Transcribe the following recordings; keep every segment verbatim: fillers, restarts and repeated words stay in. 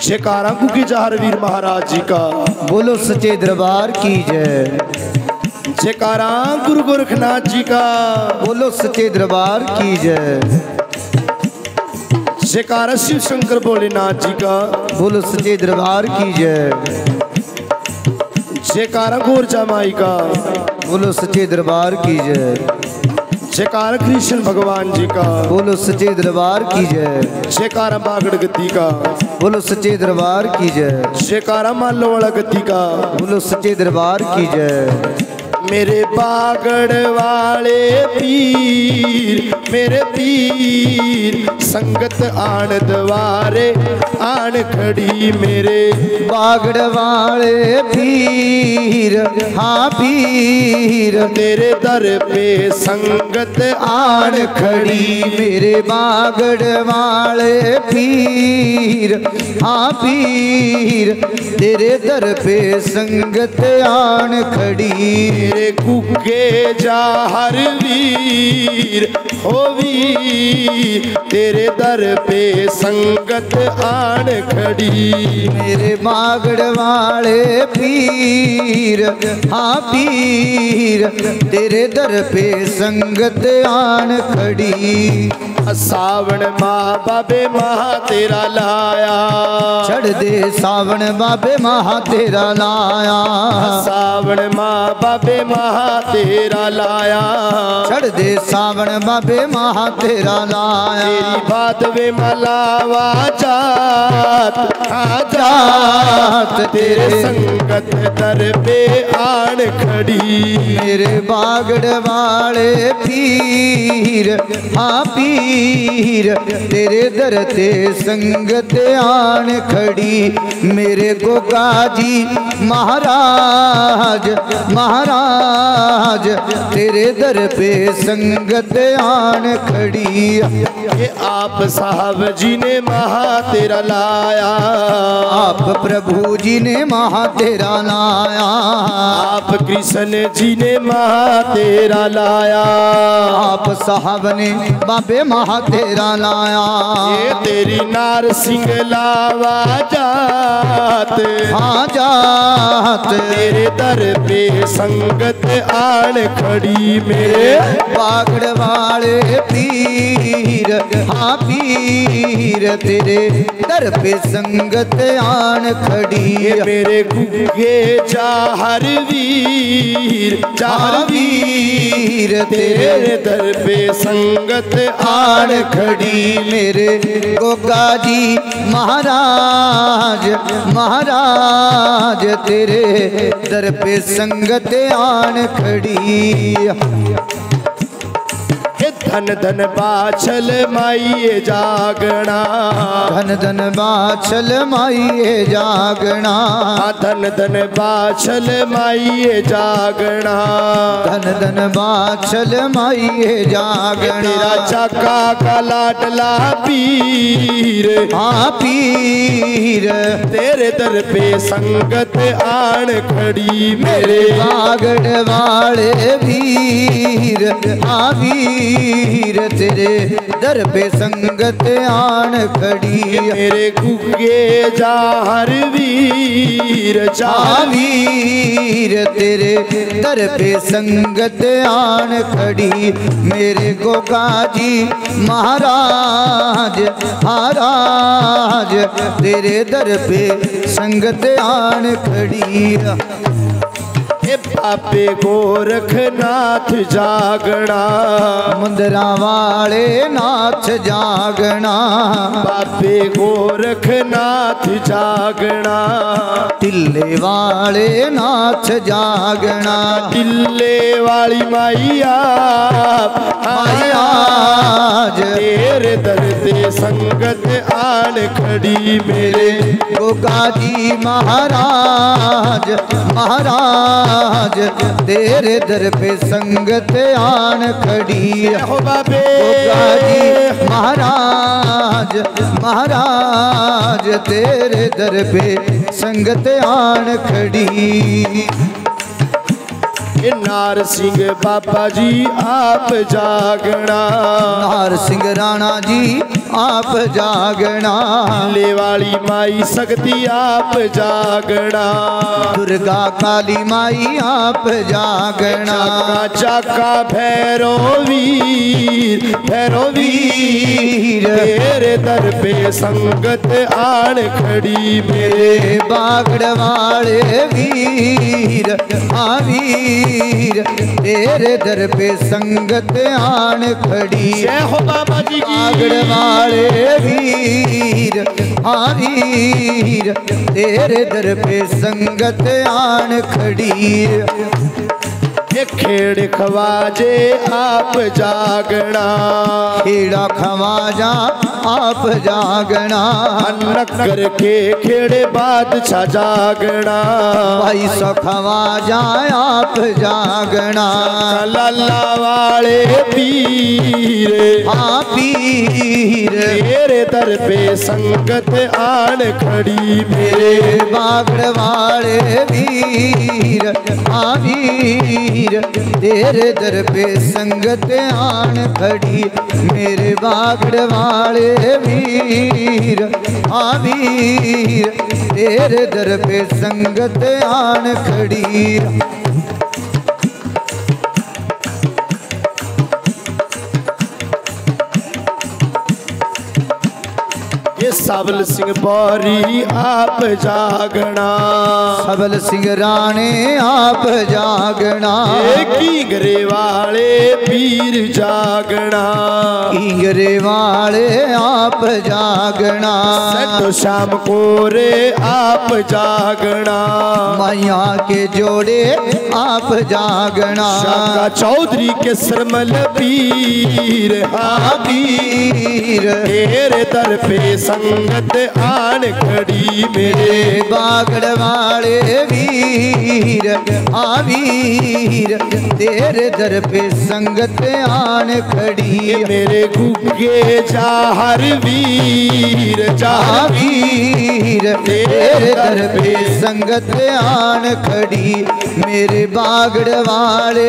जयकारा कुकी जहर वीर महाराज जी का। बोलो सच्चे दरबार की जय। जयकारा गुरु गोरखनाथ जी का। बोलो सच्चे दरबार की जय। जयकारा शिव शंकर भोलेनाथ जी का। बोलो सच्चे दरबार की जय। जयकारा गोरचा माई का। बोलो सच्चे दरबार की जय। जयकारा कृष्ण भगवान जी का। बोलो सच्चे दरबार की जय। जयकारा बागड़ गति का। बोलो सच्चे दरबार की जय। जयकारा मालो वाला गति का। बोलो सच्चे दरबार की जय। मेरे बागड़ वाले पीर मेरे पीर संगत आन द्वारे आन खड़ी मेरे बागड़ वाले पीर हाँ पीर तेरे दर पे संगत आन खड़ी मेरे बागड़ वाले पीर हाँ पीर तेरे दर पे संगत आन खड़ी मेरे कुके जाहर वीर हो वीर तेरे दर पे संगत आन खड़ी मेरे बागड़ वाले पीर हाँ पीर तेरे दर पे संगत आन खड़ी सावण माँ बाबे महा तेरा लाया चढ़ दे सावण बाबे महा तेरा लाया सावण माँ बाबे महा तेरा लाया चढ़ दे सावण बाबे महा तेरा लाया तेरी बात वे मलावा जात जात तेरे संगत दर पे आन खड़ी मेरे बागड़ वाले पीर हाँ पीर तेरे दर ते संगत आन खड़ी मेरे गोगा जी महाराज महाराज तेरे दर पे संगत आन खड़ी ये आप साहब जी ने महा तेरा लाया आप प्रभु जी ने महा तेरा लाया आप कृष्ण जी ने महा तेरा लाया आप साहब ने बाबे महा तेरा लाया ये तेरी नार सिंह लावा जात हाँ जात तेरे दर पे संगत आन खड़ी मेरे बागड़ वाले पीर हाँ पीर तेरे दर पे संगत आन खड़ी मेरे गुगे चाहर वीर चाहर वीर तेरे दर पे संगत आन खड़ी मेरे गोगा जी महाराज महाराज तेरे दर पे संगत आन खड़ी धन धन बाछल माइए जागना धन धन बाछल माइए जागना धन धन बाछल माइए जागना धन धन बाछल माइए जागना तेरा चाका का लाडला पीर हाँ पीर तेरे दर पे संगत आन खड़ी मेरे बागड़ वाले वीर हाँ वीर तेरे दर पे संगत आन खड़ी मेरे गुगे जाहर वीर वीर तेरे दर पे संगत आन खड़ी मेरे गोगा जी महाराज महाराज तेरे दर पे संगत आन खड़ी बाबे गोरखनाथ जागना मुंदरा वाले नाथ जागना बाबे गोरखनाथ जागना टिल्ले वाले नाथ जागना टिल्ले वाली माइया माइया तेरे दर पे संगत आन खड़ी मेरे गोगा जी महाराज महाराज तेरे दर पे संगत आन खड़ी हो बाबे गोगा जी महाराज महाराज तेरे दर पे संगत आन खड़ी ये नार सिंह बाबा जी आप जागना, नार सिंह राणा जी आप जागना, ले वाली माई शक्ति आप जागना, दुर्गा काली माई आप जागना, चाका चाका भैरो वीर भैरो वीर, तेरे दर पे संगत आन खड़ी मेरे बागड़ वाले वीर, हाँ वीर, तेरे दर पे संगत आन खड़ी। जय हो बाबा जी की। बागड़ वाले वीर, हाँ वीर, तेरे दर पे संगत आन खड़ी। ये खेड़ खवाजे आप जागना, खेड़ा खवाजा आप जागना, नक्कर के खेड़े बादशाह जागना, भाई सौ खवाजा आप जागना, लाला वाले पीर, हाँ पीर, तेरे दर पे संगत आन खड़ी मेरे बागड़ वाले वीर, हाँ वीर, तेरे दर पे संगत आन खड़ी। मेरे बागड़ वाले वीर, हाँ वीर, तेरे दर पे संगत आन खड़ी। ये सबल सिंह बौरी आप जागना, सबल सिंह राणे आप जागना, कींगरे वाले पीर जागना, कींगरे वाले आप जागना, सतो शाम कोरे आप जागना, मैया के जोड़े आप जागना, शाका चौधरी के सरमल पीर, हाँ पीर, तेरे दर पे संगत आन खड़ी मेरे बागड़ वाले वीर, हाँ वीर, तेरे दर पे संगत आन खड़ी। मेरे गुगे जाहर वीर, हाँ वीर, तेरे दर पे संगत आन खड़ी। मेरे बागड़ वाले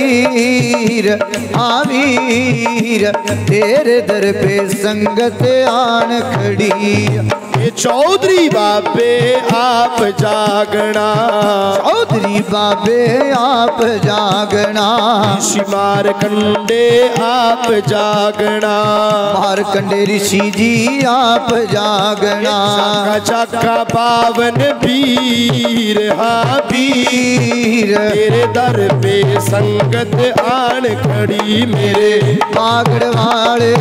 वीर, हाँ वीर, तेरे दर पे संगत आन खड़ी। ये चौधरी बाबे आप जागना, चौधरी बाबे आप जागना, शिमार कंडे आप जागना, मारकंडे ऋषि जी आप जागना, चाका चाका पावन वीर, हाँ वीर, तेरे दर पे संगत आन खड़ी मेरे बागड़ वाले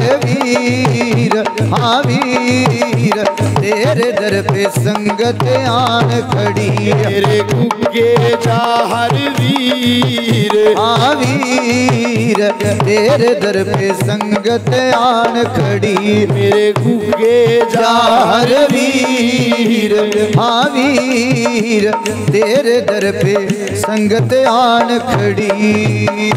वीर, हाँ वीर, तेरे दर पे संगत आन खड़ी। मेरे गुगे जाहर वीर, हाँ वीर, तेरे दर पे संगत आन खड़ी। मेरे गुगे जाहर वीर, हाँ वीर, तेरे दर पे संगत आन खड़ी।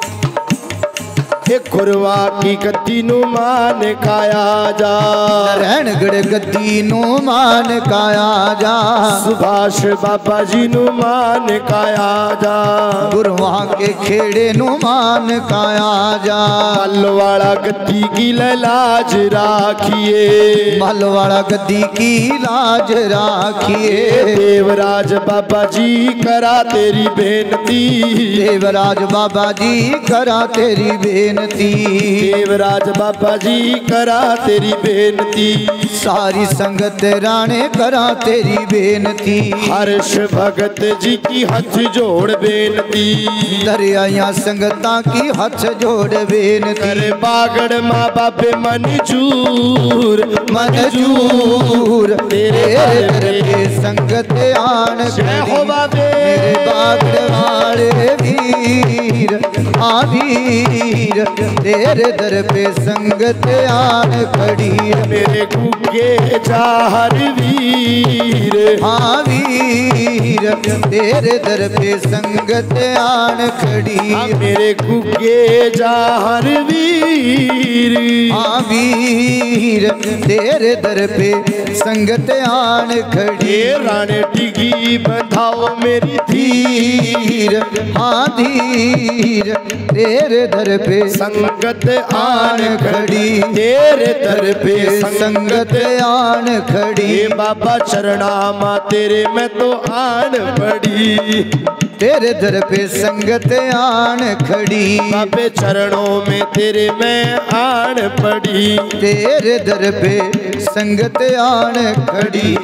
खुरवा की गद्दी नु मान काया जा, नारायणगढ़ गद्दी नु मान काया जा, सुभाष बाबा जी नु मान काया जा, गुरुआ के खेड़े नु मान काया जा, मलवाड़ा गद्दी की लाज राखिए, मलवाड़ा गद्दी की लाज राखिए। देवराज बाबा जी करा तेरी बेनती, देवराज बाबा जी करा तेरी बेनती, देवराज बाबा जी करा तेरी बेनती, सारी संगत राणे करा तेरी बेनती, हर्ष भगत जी की हाथ जोड़ बेनती, दरिया संगता की हाथ जोड़ बेनती, करे बागड़ माँ बाबे मंजूर मंजूर, तेरे दर पे संगत आन खड़ी। मेरे बागड़ वाले वीर, हाँ वीर, तेरे दर पे संगत आन खड़ी है। मेरे गुगे जाहर वीर, हाँ वीर तेरे दर पे संगत आन खड़ी है। मेरे गुगे जाहर वीर, हाँ वीर तेरे दर पे संगत आन खड़ी। राने टिगी बंधाओ मेरी धीर, हाँ धीर तेरे दर पे संगत आन खड़ी। तेरे दर पे संगत आन खड़ी। बाबा चरणामा तेरे में तो आन पड़ी, तेरे दर पे संगत आन खड़ी। बाबे चरणों में तेरे में आन पड़ी, तेरे दर पे संगत आन खड़ी।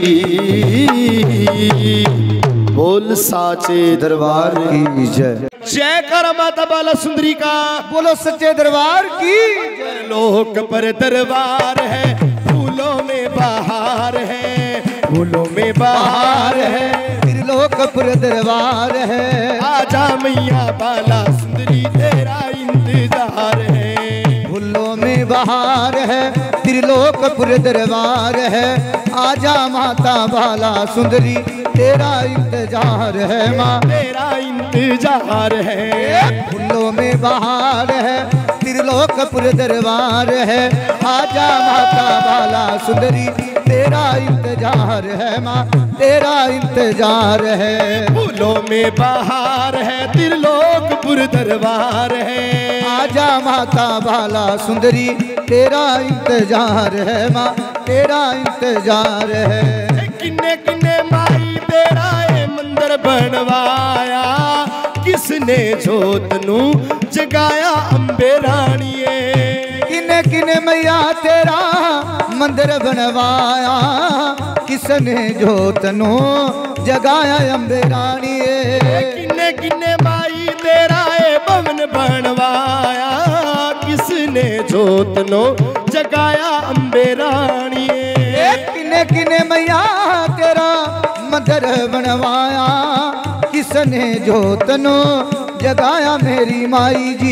बोल साचे दरबार की जय। जय कर माता बाला सुंदरी का। बोलो सच्चे दरबार की। लोक पर दरबार है, फूलों में बहार है, फूलों में बहार है। त्रिलोकपुर दरबार है, आजा मैया बाला सुंदरी तेरा इंतजार है। फूलों में बहार है, त्रिलोकपुर दरबार है। आजा माता बाला सुंदरी तेरा इंतजार है माँ, तेरा इंतजार है। फूलों में बहार है, त्रिलोकपुर दरबार है। आजा माता बाला सुंदरी तेरा इंतजार है माँ, तेरा इंतजार है। फूलों में बहार है, त्रिलोकपुर दरबार है। आजा माता बाला सुंदरी तेरा इंतजार है माँ, तेरा इंतजार है। किन्ने किन्ने माई तेरा ये मंदिर बनवाया, किसने जोत नू जगाया अम्बे रानिए। किने किने मैया तेरा मंदिर बनवाया, किसने जोत नू जगाया अम्बे रानिए। किन्ने किन्ने माई तेरा ये भवन बनवाया, किसने जोत नो जगाया अम्बे रानिए। किने किने मैया तेरा मंदिर बनवाया, किसने जोत नो जगाया मेरी माई जी।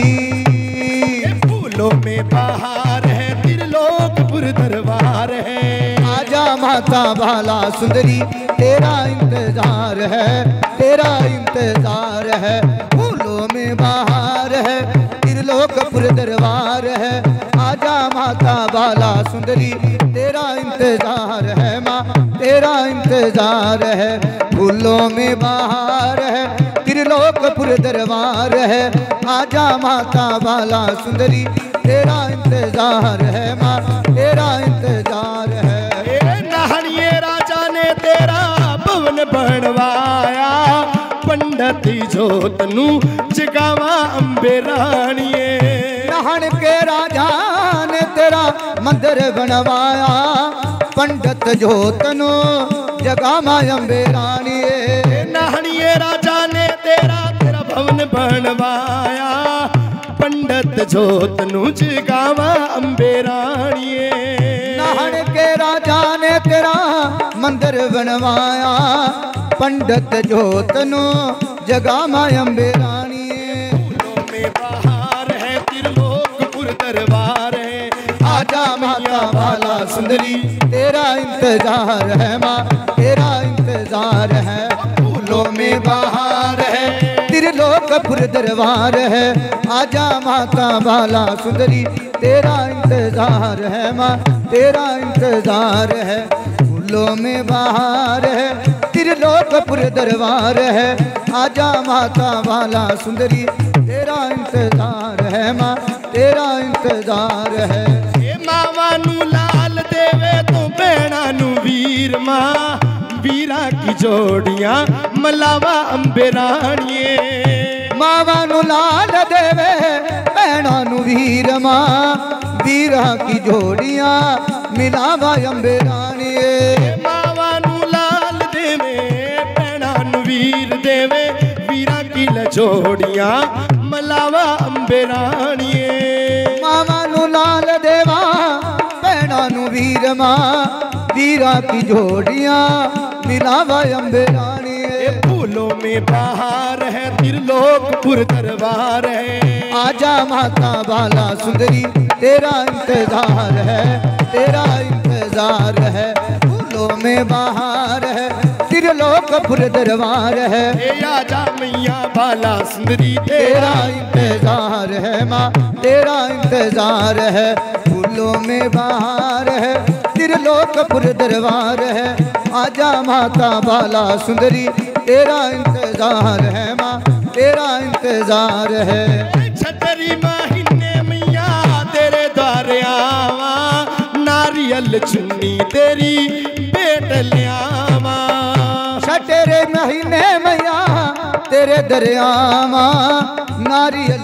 फूलों में बहार है, त्रिलोकपुर दरबार है। आजा माता बाला सुंदरी तेरा इंतजार है, तेरा इंतजार है। फूलों में बहार है, त्रिलोकपुर दरबार है। आजा माता बाला सुंदरी तेरा इंतजार है माँ, तेरा इंतजार है। फूलों में बहार है, त्रिलोकपुर दरबार है। आजा माता बाला सुंदरी तेरा इंतजार है माँ, तेरा इंतजार है। नाहनिए राजा ने तेरा भवन बनवाया, पंडित जोत नू जगावा अम्बे रानिए। नाहन के राजा ने तेरा मंदिर बनवाया, पंडित जोत नू जगावा अम्बे रानिए। नाहनिए राजा ने तेरा तेरा भवन बनवाया, पंडित जोत नू जगावा अम्बे रानिए। नाहन के राजा ने तेरा मंदिर बनवाया, पंडित जोत नू जगावा अम्बे रानिए। फूलों में बहार है, त्रिलोकपुर दरबार है। आजा माता बाला सुंदरी तेरा इंतजार है माँ, तेरा इंतजार है। फूलों में बहार है, त्रिलोकपुर दरबार है। आजा माता बाला सुंदरी तेरा इंतजार है माँ, तेरा इंतजार है। फूलों में बहार है, त्रिलोकपुर दरबार है। आजा माता बाला सुंदरी तेरा इंतजार है माँ, तेरा इंतजार है। मावा नू लाल देवे तो भैणा नू वीर माँ, वीरा की जोड़ियां मलावा अम्बे रानिए। मावा नू लाल देवे भैणा नू वीर माँ, वीरा की जोड़ियां मिलावा अम्बे रानिए। मावा नू लाल देवे भैणा नू वीर देवे, वीरा की लजोड़ियां मलावा अम्बे रानिए। मावा नू लाल देवा भैणा नू वीर माँ, वीरा की जोड़ियां मिलावा अम्बे रानिए। फूलों में बहार है, त्रिलोकपुर दरबार है। आजा माता बाला सुंदरी तेरा इंतजार है, तेरा इंतजार है। फूलों में बहार है, त्रिलोकपुर दरबार है। आजा मैया बाला सुंदरी तेरा इंतजार है माँ, तेरा इंतजार है। फूलों में बहार है, त्रिलोकपुर दरबार है। आजा माता बाला सुंदरी तेरा इंतजार है माँ, तेरा इंतजार है। छतरी महीने मैया तेरे द्वारे आवा, नारियल चुन्नी तेरी पेट ले आवा। छठेरे महीने मैया तेरे दरियावा, नारियल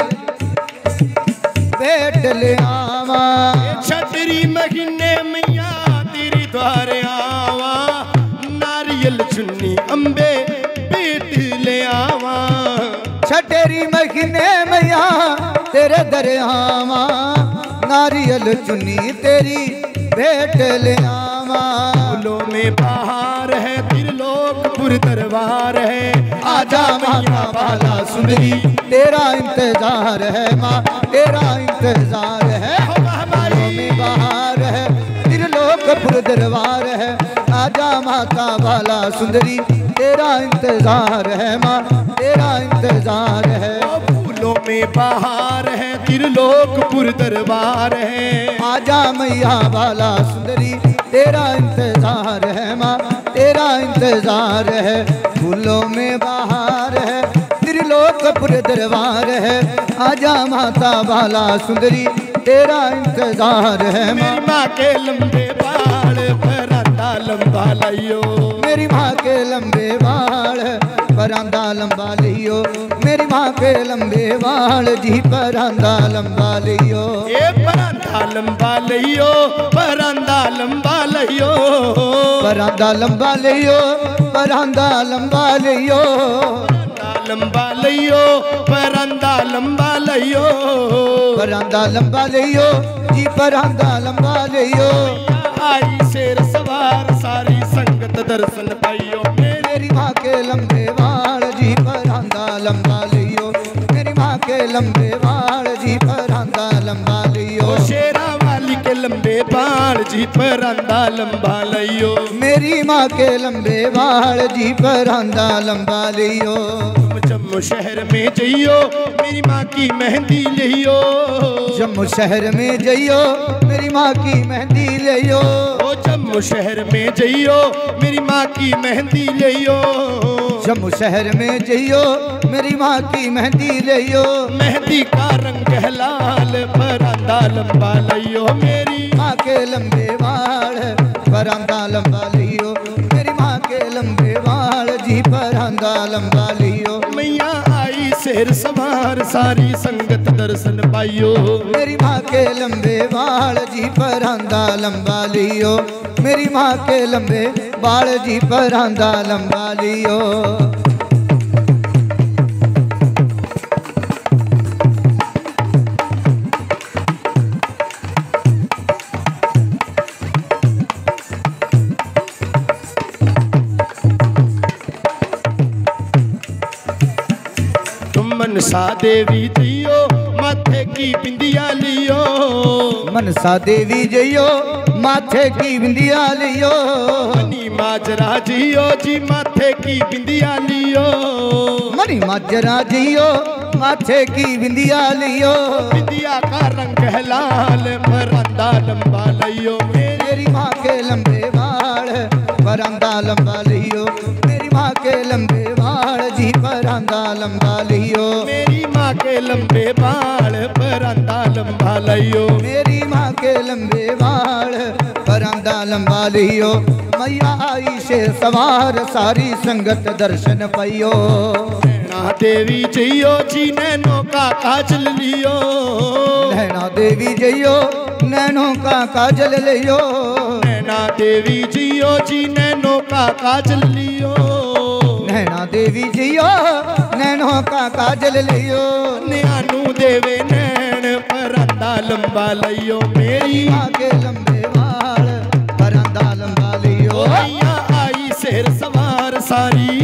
पेट ले आवा। छतरी महीने मैया तेरी द्वारे आवा, नारियल चुन्नी अम्बे पेट ले आवा। छठेरी महीने मैया तेरे दरियावा, नारियल चुन्नी तेरी भेंट ले आवा। फूलों में बहार है, त्रिलोकपुर दरबार है। आजा मैया बाला सुंदरी तेरा इंतजार है माँ, तेरा इंतजार है। फूलों में बहार है, त्रिलोकपुर दरबार है। आजा माता बाला सुंदरी तेरा इंतजार है माँ, तेरा इंतजार है। फूलों में बहार है, त्रिलोकपुर दरबार है। आजा मैया बाला सुंदरी तेरा इंतजार है माँ, तेरा इंतजार है। फूलों में बहार है, त्रिलोकपुर दरबार है। आजा माता बाला सुंदरी तेरा इंतजार है माँ। मेरी माँ के लंबे बाल परांदा लंबा लियो, मेरी माँ के लंबे बाल परांदा लंबा लियो। मेरी माँ के लंबे बाल जी परांदा लंबा लियो। ए परांदा लंबा लियो, परांदा लंबा लियो। परांदा लंबा लियो, परांदा लंबा लियो। लंबा लियो, परांदा लंबा लियो। परांदा लंबा लियो जी, परांदा लंबा लियो। आई शेर सवार सारी संगत दर्शन पाइयो। मेरी माँ के लंबे बाल जी परांदा लंबा लियो। मेरी माँ के लंबे बाल जी परांदा लंबा लियो। शेरा वाली के लंबे बाल जी परांदा लंबा लियो। मेरी माँ के लंबे बाल जी परांदा लंबा लियो। जम्मू शहर में जइयो, मेरी माँ की मेहंदी लियो। जम्मू शहर में जइयो, मेरी माँ की मेहंदी लियो। ओ जम्मू शहर में जइयो, मेरी माँ की मेहंदी लियो। जम्मू शहर में जइयो, मेरी माँ की मेहंदी लियो। मेहंदी का रंग है लाल, परांदा लंबा लियो। मेरी माँ के लंबे बाल परांदा लंबा लियो। मेरी माँ के लंबे बाल जी परांदा लंबा लियो। मैया आई शेर सवार सारी संगत दर्शन पाइयो। मेरी माँ के लंबे बाल जी परांदा लंबा लियो। मेरी माँ के लंबे बाल जी परांदा लंबा लियो। मनसा देवी जियो, माथे की बिंदिया लियो। मनसा देवी जइयो, माथे की बिंदिया लियो। मनी माजरा जियो जी, माथे की बिंदिया लियो। मनी माजरा जियो, माथे की बिंदिया लियो। बिंदिया का रंग है लाल, परांदा लंबा लियो। मेरी माँ के लंबे बाल परांदा लंबा लियो। मेरी माँ के लंबे बाल जी परांदा लंबा लियो। मेरी माँ के लंबे बाल परांदा लंबा लियो। मेरी माँ के लंबे बाल परांदा लंबा लियो। मैया आई शेर सवार सारी संगत दर्शन पाइयो। नैना देवी जइयो जी, नैनों का काजल लियो। नैना देवी जइयो, नैनों का काजल लियो। नैना देवी जियो जी, नैनों का काजल लियो। नैना देवी जियो, नैनों का काजल लियो। न्यानू देवे नैन, परांदा लंबा लियो। मेरी माँ के लंबे बाल परांदा लंबा लियो। मैया आई शेर सवार सारी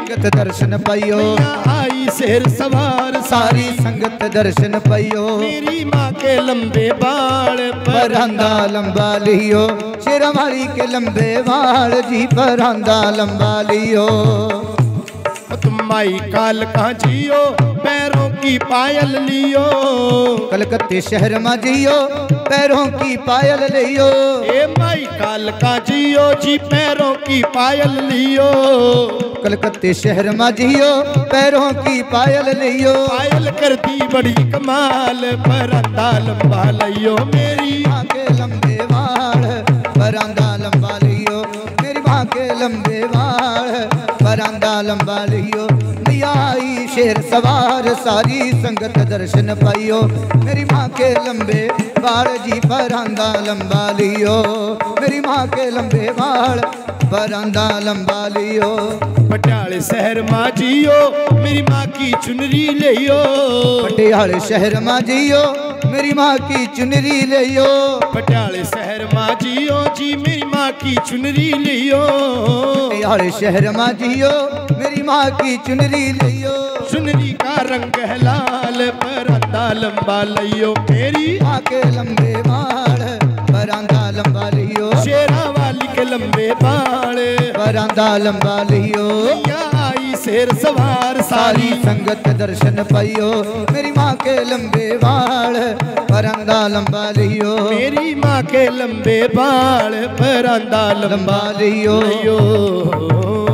संगत दर्शन पाइयो, मैया आई शेर सवार सारी संगत दर्शन पाइयो। मेरी माँ के लंबे बाल परांदा लंबा लियो, शेरा वाली के लंबे बाल जी परांदा लंबा लियो। तुम माई काल का जियो, पैरों की पायल लियो। कलकत्ते शहर में जियो, पैरों की पायल लियो। ए माई काल का जियो जी, पैरों की पायल लियो। कलकत्ते शहर में जियो, पैरों की पायल लियो। पायल कर दी बड़ी कमाल, परांदा लंबा लियो। मेरी माँ के लंबे बाल परांदा लंबा लियो, मेरी माँ के लंबे बाल परांदा लंबा लियो। मैया आई शेर सवार, सारी संगत दर्शन पाइयो। मेरी माँ के लंबे बाल जी परांदा लंबा लियो, मेरी माँ के लंबे बाल परांदा लंबा लियो। पटियाले शहर में जियो, मेरी माँ की चुनरी लियो। पटियाले शहर में जियो, मेरी माँ की चुनरी लियो। पटियाले शहर में जियो जी, मेरी माँ की चुनरी लियो। पटियाले शहर में जियो, मेरी माँ की चुनरी लियो। चुनरी का रंग है लाल, परांदा लंबा लियो। मेरी माँ के लंबे बाल परांदा लंबा लियो, शेरा वाली के लंबे बाल परांदा लंबा लियो। मैया आई शेर सवार, सारी संगत दर्शन पाइयो। मेरी माँ के लंबे बाल परांदा लंबा लियो, मेरी माँ के लंबे बाल परांदा लंबा लियो। लियो।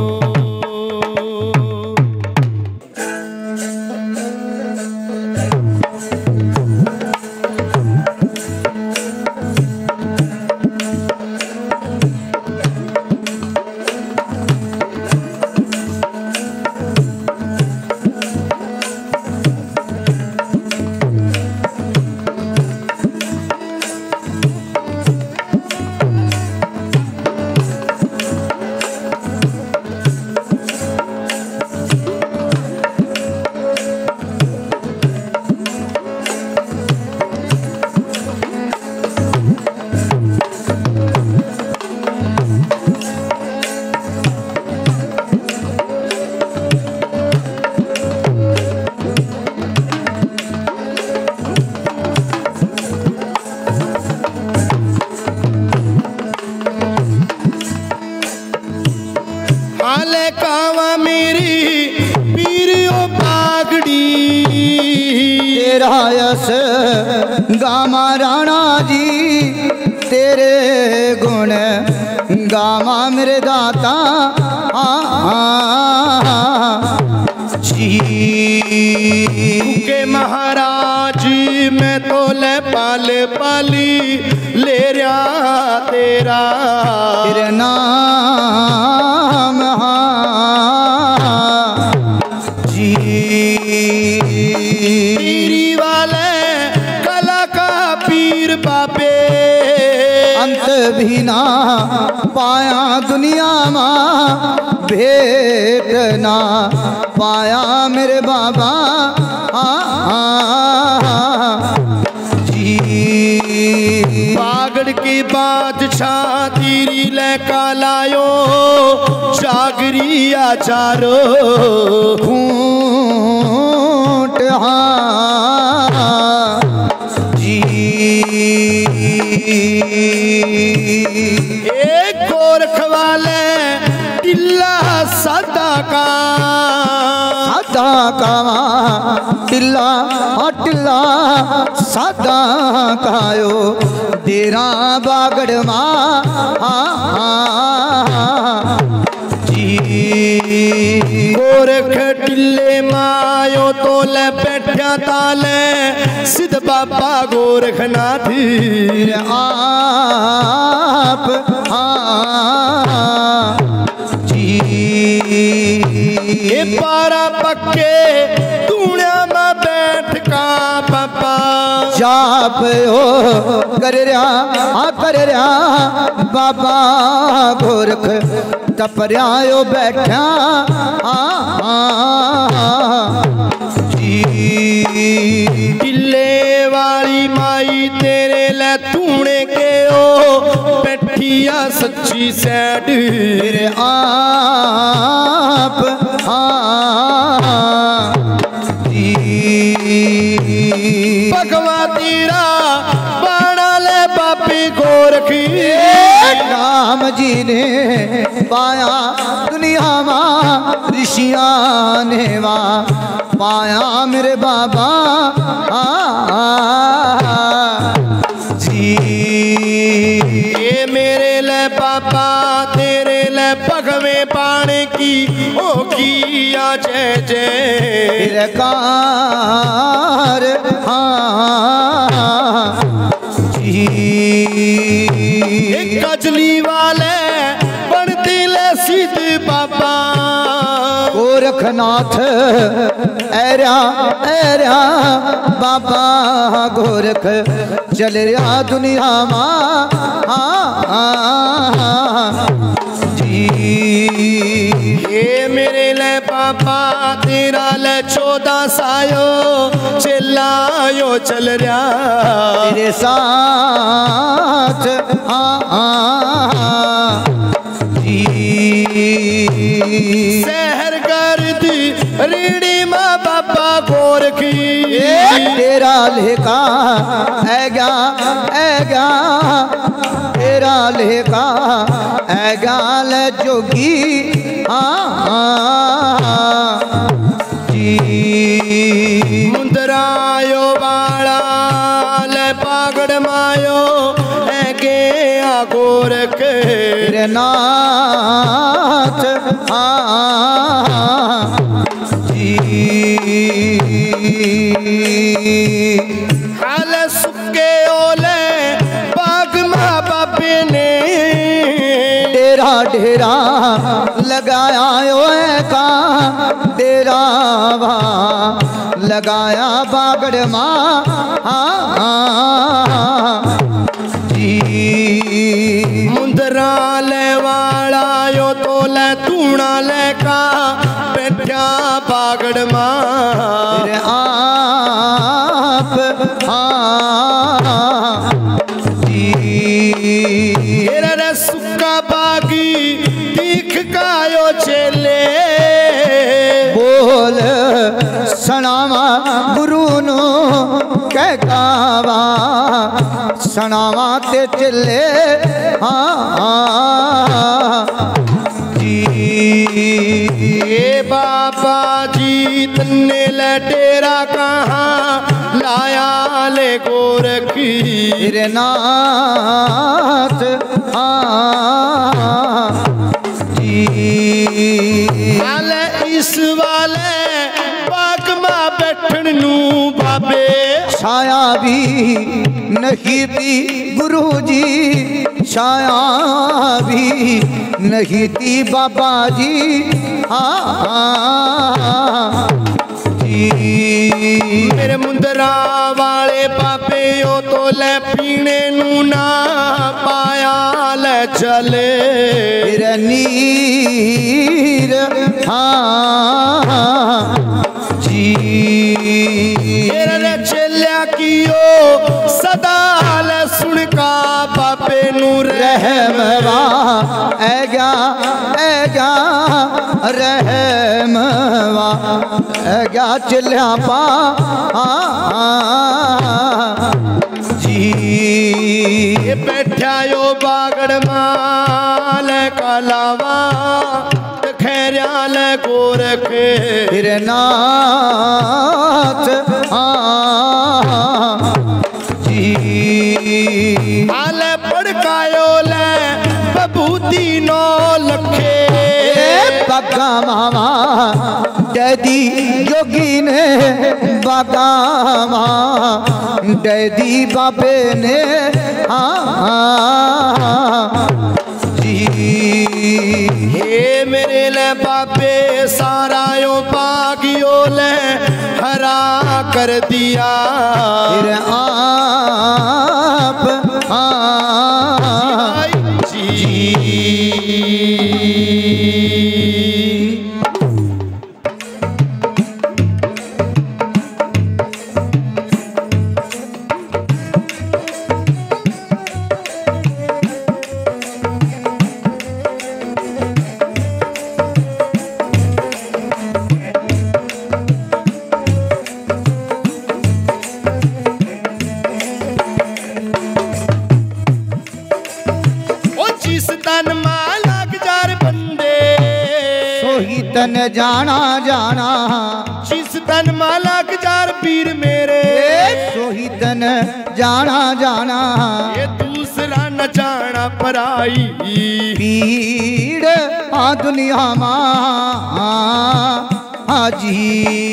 यस गामा राणा जी तेरे गुण गामा मेरे दाता जी के महाराज मैं तो ले पाले पाली ले रहा तेरा तेरे नाम जी पीरी वाले कला का पीर बाबे अंत भी ना पाया दुनिया माँ भेट ना पाया मेरे बाबा जी बागड़ के बादशाह तीरी लैका लायो जागरी आचारो खूंट जी एक गोरख वाले टिल्ला सदा का सादा का टिल्ला टिल्ला सादा कायो तेरा बागड़ माँ जी गोरख टिल्ले मायो तो ले बैठा ताले सिद्ध बाबा गोरखनाथ आप जी ये पारा पक्के तूणिया में बैठ का पापा जाप हो कर रहा आ कर रहा बाबा गोरख तपरियायो बैठा जी टिल्ले वाली माई तेरे ले तूने के ओ बैठी बढ़िया सच्ची सैड मेरे आप हाँ जी भगवा तीरा बाणा ले बापी गोरखी राम जी ने पाया दुनिया मां ऋषियां ने वां पाया मेरे बाबा जी ये मेरे ले बाबा तेरे ले भगवे पाने की ओ किया जय जय कार हाँ जी कजली वाले बनती ले सिद्ध बाबा गोरखनाथ ऐरा ऐरा बाबा गोरख चल रहा दुनिया मां जी ये मेरे ले बाबा तेरा ले चौदह सायो चिल्लायो चल रहा तेरे साथ जी शहर गर्द रीड़ी माँ बाबा गोरखी तेरा लेका है गा है गा तेरा लेका है गाल जोगी जी मुंदरायो वाला ले पागड़ मायो है के आ गोरख तेरे नाथ जी हाल सुके ओले बाग माँ बापे ने तेरा डेरा लगाया ओए का डेरा वा लगाया बागड़ माँ जी मुंदरा ले वाला यो तो ले तूना ले का बैठा बागड़ माँ तेरे आप जी तेरा सुक्का बागी दीख कायो चेले बोल सनावा गुरु नो कह गावा सनावा ते चले जी ये बाबा जी तन्ने ले डेरा कहाँ लाया ले गोरखी तेरे नाथ जी हाले इस वाले बाग मां बैठन नू बाबे छाया भी नहीं थी गुरु जी छाया भी नहीं थी बाबा जी जी मेरे मुंदरा वाले बाबे ओ तो ले पीने नू ना पाया ले चले तेरे नीर जी तेरे चेलिया कियो सदा ले सुन का बाबे नू रहमवा ऐगा ऐगा रहमवा ऐगा चलिया पा जी बैठा यो बागड़ माल कलावा खैरियाल गोरख तेरे नाथ जी आल पड़कायो ले बबूती नौ लखे बागा मामा डैदी जोगी ने बागा मामा डैदी बाबे ने जी हे मेरे ले बाबे सारा यो पागियो ले हरा कर दिया तेरे आप जी तन जाना जाना, जिस तन माला जार पीर मेरे, सोही तन जाना जाना, ये दूसरा न जाना पराई। पीड़ आ दुनिया माँ हाजी,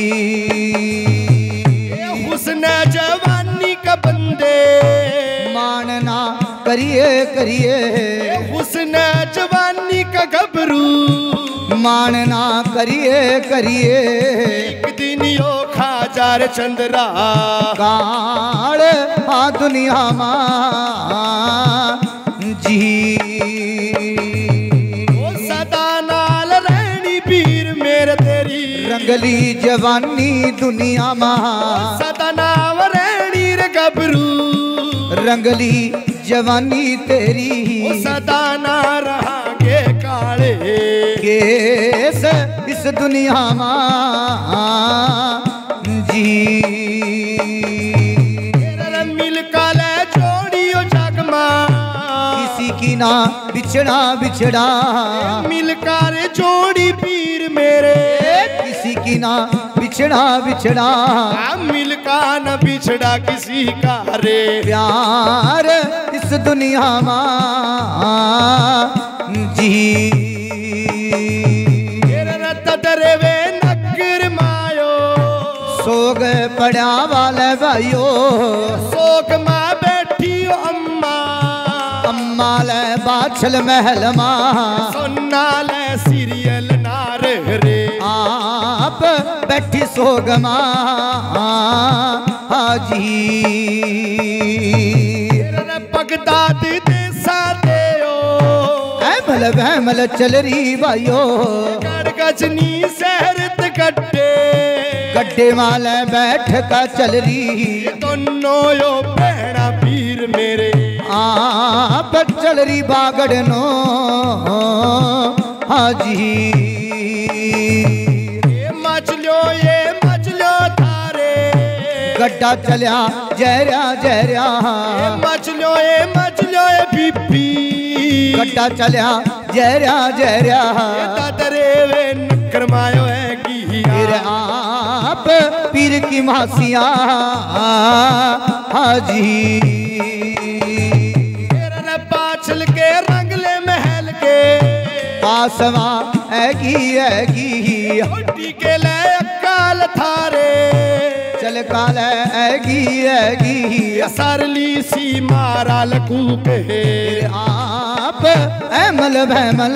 हुस्न जवानी का बंदे मानना करिए करिए, हुस्न जवानी का घबरू मानना करिए करिए। एक दिन यो खाजार चंद्रा काल आ दुनिया माँ जी, ओ सदा नाल रहनी पीर मेरे तेरी, रंगली जवानी दुनिया माँ, सदा नाल रहनी रे घबरू, रंगली जवानी तेरी, ओ सदा ना रहांगे काले केस इस दुनिया माँ जी। मिल काले जोड़ियो जगमा, किसी की ना बिछड़ा बिछड़ा, मिल कर जोड़ी पीर मेरे, किसी की ना बिछड़ा बिछड़ा, मिल का न बिछड़ा किसी का रे, प्यार इस दुनिया माँ जी। तदरे वे नगर मायो, सोग पड़ा वाले भाइयो, सोग माँ बैठी हो अम्मा, अम्मा ले बाछल महल माँ, सुनना ले सीरियल नार रे, आप बैठी सोग माँ हाजी। बगदाद देसा देओ, भैमल भैमल चल रही भाइयो, गजनी शहरत गड्ढे, गड्ढे वाले बैठ का चल रही, दोनों यो बहना पीर मेरे, आप चल रही बागड़नो हाजी। ये मचलो ये मचलो थारे, गड्ढा चलिया जहरिया जहरिया, ये मचलो ये मचलो ये बीबी, गड्ढा चलिया जहरिया जहरिया, तदरे वे नकर मायो है की, फिर आप पीर की मासिया हाजी। पाछल के रंगले महल के, पासवा ऐगी ऐगी, होटी के ले अकाल थारे, चल काल ऐगी ऐगी, सरली सी मारा लकू पे, आप ऐमल भैमल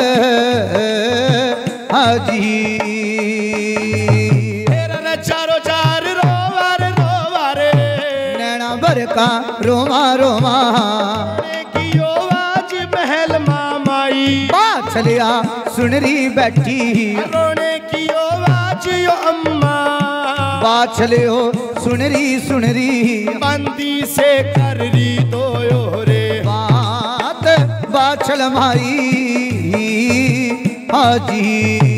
हाजी। चारो चार रोवार रोवार, नैना भर का रोमा रोमा, कियो आज महल मामाई, बाछलिया सुनरी बैठी, रोने कियो आज यो अम्मा, बाछलियो सुनरी सुनरी, बंदी से कर री दोयो रे, बात बाछल माई हाजी।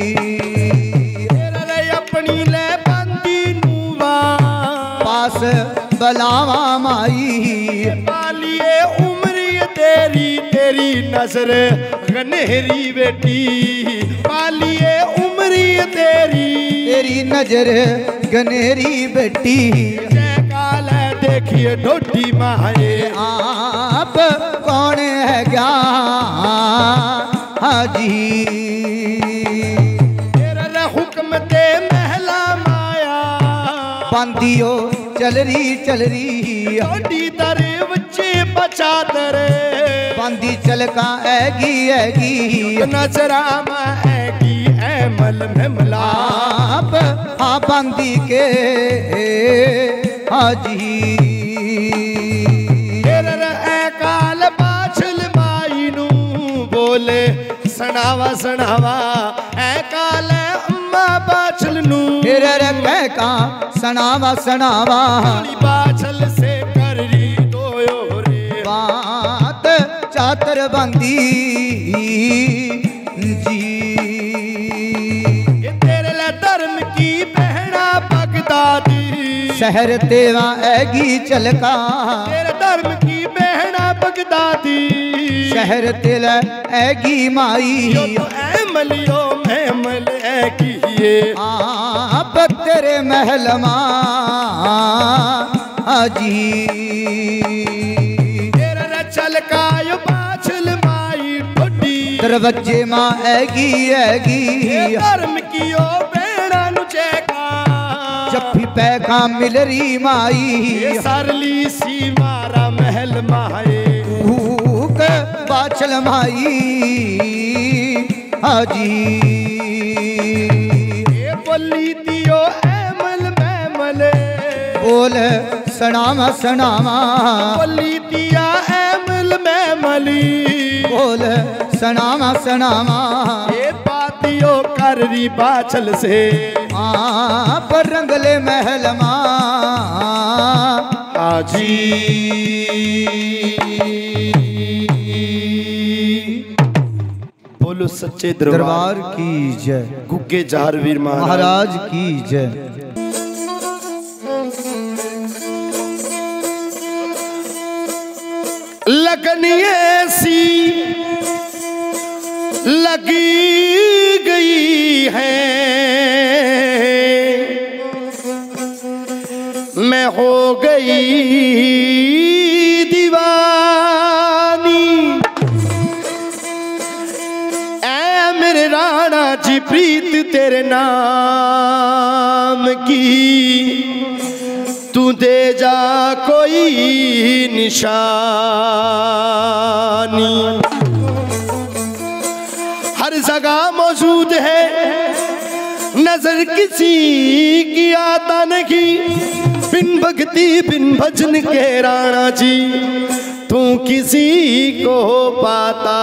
अपनी ले बंदी नुवा, पास बलावा माई, पालिए उम्र तेरी, तेरी नजर गनहरी बेटी, पालिए उम्र तेरी, तेरी नजर गनेरी बेटी, काल देखिए ढोटी माए, आप कौन है क्या हाजी। तेरा हुक्म दे महला माया, बांधियो चल रही चल रही, ढोटी दरे बच्चे बचा दरे, बांधी चल का ऐगी ऐगी, नजरा में ऐगी ऐमल महमला, आप हाँ बांधी के हाजी। काल बाछल माई नू बोले सनावा सनावा, ऐ काल अम्मा बाछल नू, फिर कह का सनावा सनावा, बाछल से कर री दोयो रे, बात चातर बांधी जी। ये तेरे ले धर्म की बहना बगदादी, शहर तेरा ऐगी चलका, तेरे धर्म की बहना बगदादी, शहर तिल ऐगी माई यो तो ऐमलियो महमल ऐगी ये आप तेरे महल मां आजी तेरा रचल काय बाछल माई ठोडी दरवाजे मां ऐगी ऐगी धर्म कियो बेड़ा नु चेका जफ्फी पैका मिलरी माई सरली सी मारा महल माए भूख बाछल माई हाजी ये बोली दियो ऐमल महमल बोल सनामा सनामा बोली दिया ऐमल महमली बोल सनामा सनामा ये बातियो कर री बाछल से आ पर रंगले महल मां आजी बोलो सच्चे दरबार दरबार की जय गुग्गे जहारवीर महाराज महाराज की जय लगनी ऐसी लगी गई है मैं हो गई दीवानी ऐ मेरे राणा जी प्रीत तेरे नाम की तू दे जा कोई निशानी हर जगह मौजूद है नजर किसी की आता नहीं बिन भक्ति बिन भजन के राणा जी तू किसी को पाता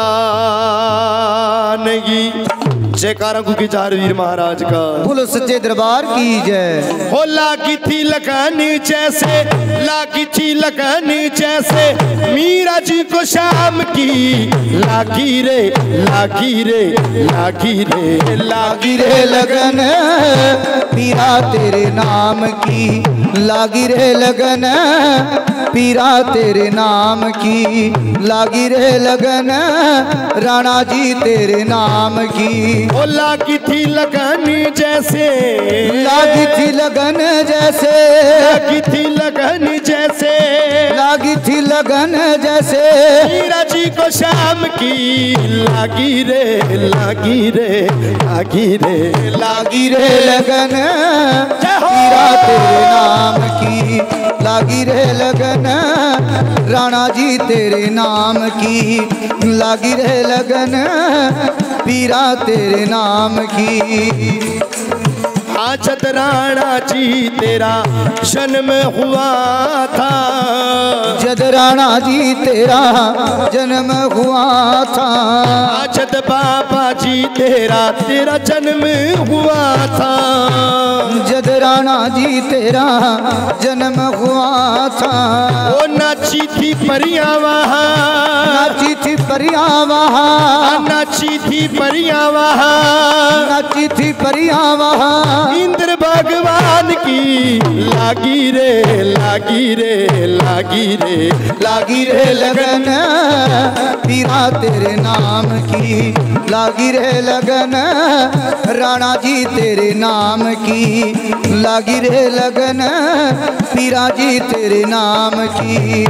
नहीं जयकारा गुग्गे जहारवीर महाराज का बोलो सच्चे दरबार की जय हो लागी थी लगानी जैसे लागी थी लगानी जैसे मीरा जी को शाम की लागी रे लागी रे लागी रे लागी रे लगन पीरा तेरे नाम की लागी रे लगन पीरा तेरे नाम की लागी रे लगन राणा जी तेरे नाम की ओ लागी थी लगानी जैसे लागी थी लगन जैसे लागी थी लगन जैसे लागी थी लगन जैसे मीरा जी को शाम की लागी रे लागी रे लागी रे लागी रे लगन पीरा तेरे नाम की लागी रे लगन राणा जी तेरे नाम की लागी रे लगन पीरा तेरे नाम की आजत राणा जी तेरा जन्म हुआ था जद राणा जी तेरा जन्म हुआ था आजत बाबा जी तेरा तेरा जन्म हुआ था जद राणा जी तेरा जन्म हुआ था वो नाची थी परियां वहाँ नाची थी परियां वहाँ नाची थी परियां वहाँ नाची थी परियां वहाँ इंद्र भगवान की लागी रे लागी रे लागी रे लागी रे लगन पीरा तेरे नाम की लागी रे लगन राणा जी तेरे नाम की लागी रे लगन पीरा जी तेरे नाम की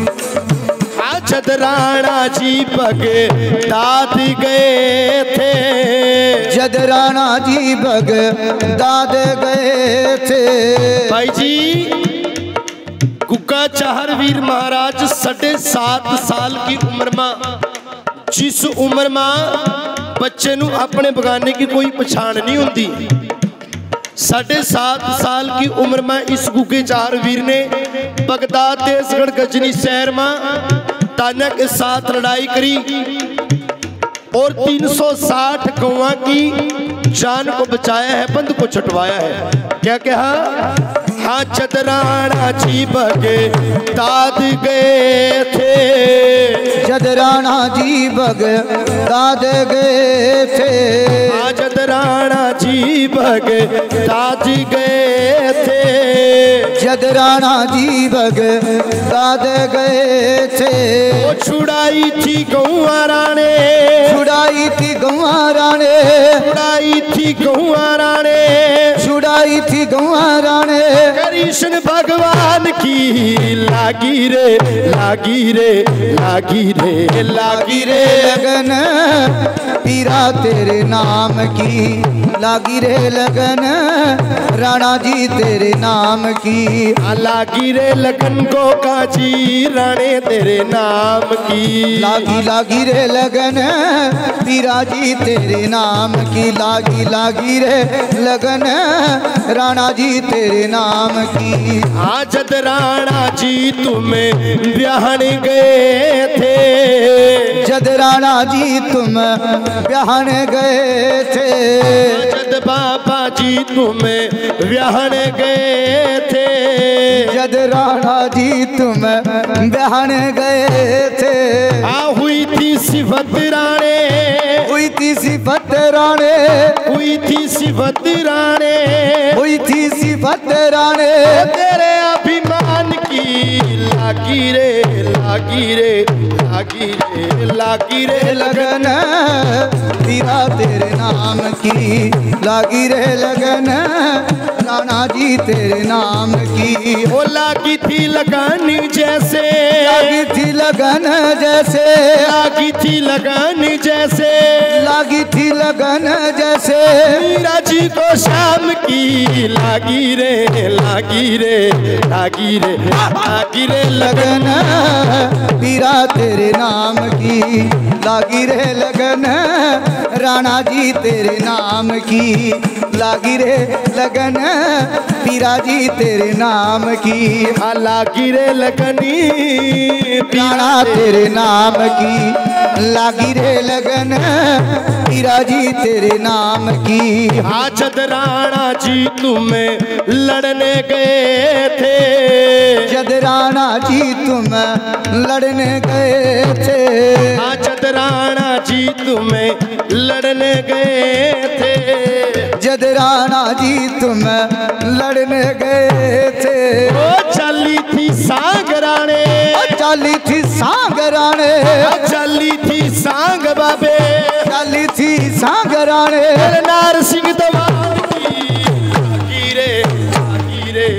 जद राणा जी बगदाद गए थे जद राणा जी बगदाद गए थे भाई जी गुग्गा जहारवीर महाराज साढ़े सात साल की उम्र में जिस उम्र में बच्चे नू अपने बगाने की कोई पछाण नहीं होती साढ़े सात साल की उम्र में इस गुग्गे जहारवीर ने बगदाद देशगढ़ गजनी शहर में तान्या के साथ लड़ाई करी और तीन सौ साठ गौवा की जान को बचाया है, बंद को छुटवाया है। क्या कहा? हाँ चदराना जी बगदाद गए थे, जदराना जी बगदाद गए थे, हाँ चदराना जी बगदाद गए थे, जदराना जी बगदाद गए थे। छुड़ाई थी गौआ राणे, छुड़ाई थी गौआ राणे, छुड़ाई थी गौआ राणे, छुड़ाई थी गौआ राणे। कृष्ण भगवान की लागी रे लागी रे लागी रे लागी रे लगन पीरा तेरे नाम की, लागी रे लगन राणा जी तेरे नाम की। लागी रे लगन को काजी राणे तेरे नाम की, लागी लागी रे लगन पीरा जी तेरे नाम की, लागी लागी रे लगन राणा जी तेरे नाम की। हाँ जद राणा जी तुम्हें ब्याहन गए थे, जद राणा जी तुम ब्याहन गए थे, जद बाबा जी तुम्हें ब्याहन गए थे, जद राणा जी तुम ब्याहन गए थे। आ हुई थी सिफत राणे, हुई थी सिफत राणे, हुई थी सिफत राणे, हुई थी सिफत राणे। तेरे अभिमान की लागी रे लागी रे लागी रे लागी रे लगन पीरा तेरे नाम की, लागी रे लगन राणा जी तेरे नाम की। वो लागी थी लगन जैसे, लागी थी लगन जैसे, लागी थी लगन जैसे, लागी थी लगन जैसे। मीरा जी को शाम की लागी रे लागी रे लागी रे लागी रे लगन पीरा तेरे नाम की, लागी रे लगन राणा जी तेरे नाम की, लागी रे लगन पीरा जी तेरे नाम की। लागी रे लगनी राणा तेरे नाम की, लागी रे लगन पीरा जी तेरे नाम की। आजद राणा जी तुम्हें लड़ने गए थे, जद राणा जी तुम लड़ने गए थे, आजद राणा जी तुम्हें लड़ने गए थे, जद राणा जी तुम लड़ने गए थे। ओ चली थी सांग राणे, चली थी सांग राणे, चली थी सांग बाबे, चली थी सांग राणे। नार सिंह दवार की लागी रे लागी रे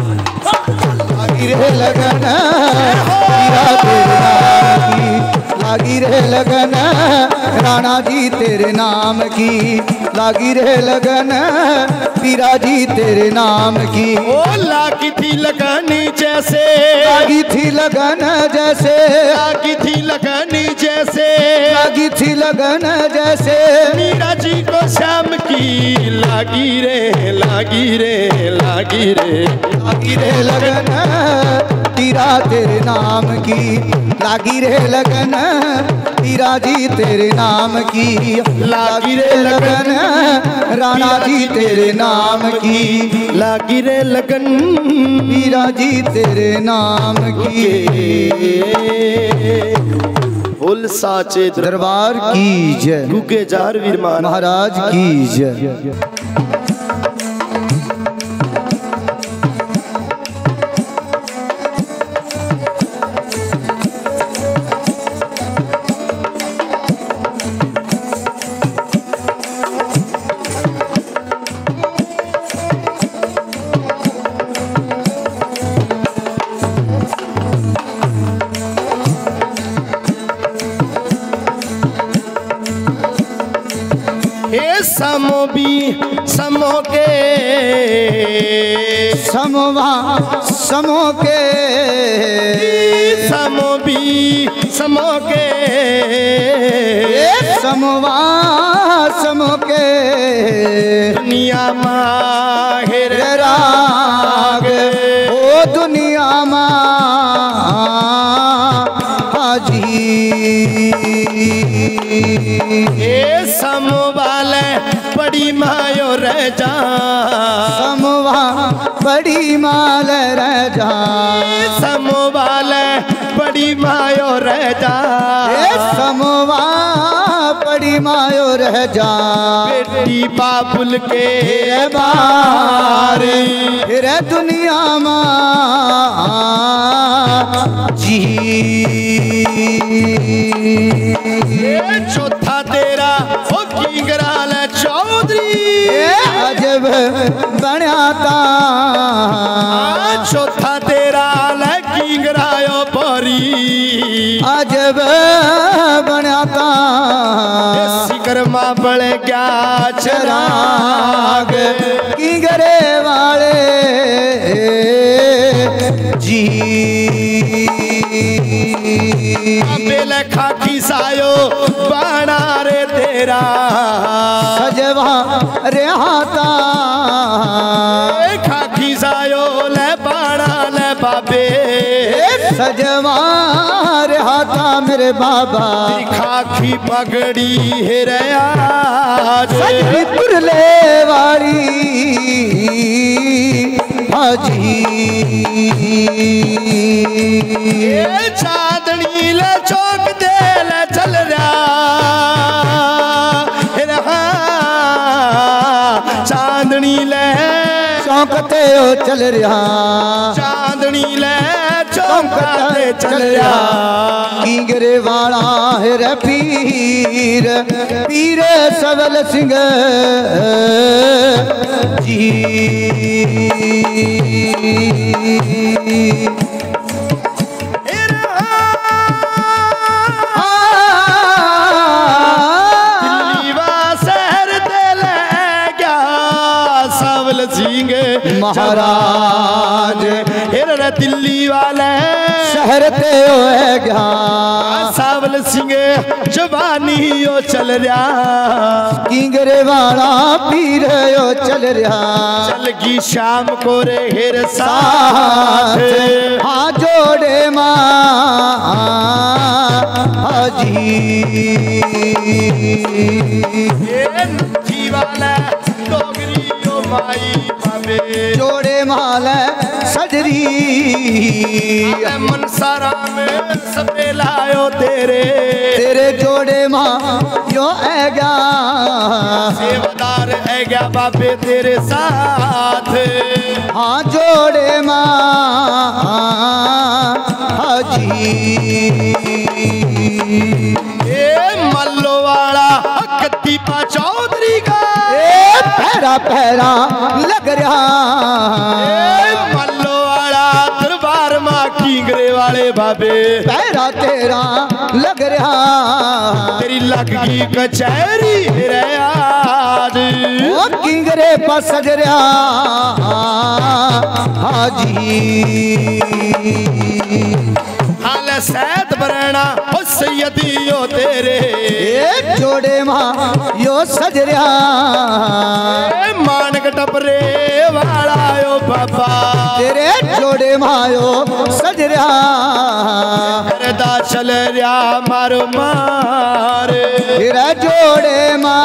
लागी रे लगन पीरा तेरे नाम की, लागी रे लगन राणा जी तेरे नाम की, लागी रे लगन पीरा जी तेरे नाम की। ओ लागी थी लगानी जैसे, लागी थी लगन जैसे, लागी थी लगानी जैसे, लागी थी लगन जैसे। मीरा जी को शाम की लागी रे लागी रे लागी रे लागी रे लगन पीरा तेरे नाम की, लागी रे लगन पीरा जी तेरे नाम की, लागी रे लगन राणा जी तेरे नाम की, लागी रे लगन पीरा जी तेरे नाम की। फुल साचे दरबार की जय, गुगे जार वीर महाराज की जय। समो भी समो के समवा समो के समो भी समो के समवा समो के दुनिया माहिर राग ओ दुनिया मा हाजी ए समवाल बड़ी मायो रह जा समवा बड़ी माल रह जा समवाल बड़ी मायो रह जा समवा बड़ी मायो रह जा बेटी बाबुल के बार फिर दुनिया माँ जी चौथा तेरा ओ किंगरा ले चौधरी अजब बनया ता चौथा तेरा ले किंगरायो परी अजब बनया ता सिकर मां बड़े क्या चराग किंगरे वाले जी बेल खाकी सायो बाणा रे तेरा सजवा रेहाता खाकी सायो ले बाणा ले बाबे सजवा रेहाता मेरे बाबा खाकी पगड़ी है रया सजवी तुरले वाली हाजी चांदनी ले चौक दे ले चल रहा चांदनी ले चौकते ओ चल रहा चांदनी ले चौकते चल रहा किंगरे वाला है रे पीर पीर सबल सिंह जी महाराज हेर दिल्ली वाले शहर ते होए गया सावल सिंह जवानी यो चल रहा किंगरे वाला पीर यो चल रहा चल की शाम को रे हेर साथ हाँ जोड़े माँ हाजी वाला डोगरी यो माई जोड़े माल सजरी मनसारा में सबे लायो तेरे तेरे जोड़े माँ यो ऐगा सेवादार ऐगा बाबे तेरे साथ हाँ जोड़े माँ हाजी ए मल्लो वाला कत्ती पा चौधरी का पैरा पैरा लग रहा मल्लो वाला दरबार माँ किंगरे वाले बाबे पैरा तेरा लग रहा तेरी लग की कचहरी रे आज ओ किंगरे पर सज रहा हाजी हाल सैद बरना ओ सैयदियो तेरे जोड़े माँ यो सज रहा मानक टपरे वाला यो बाबा तेरे जोड़े मायो सज रहा करदा चल रहा मारो मार तेरा जोड़े माँ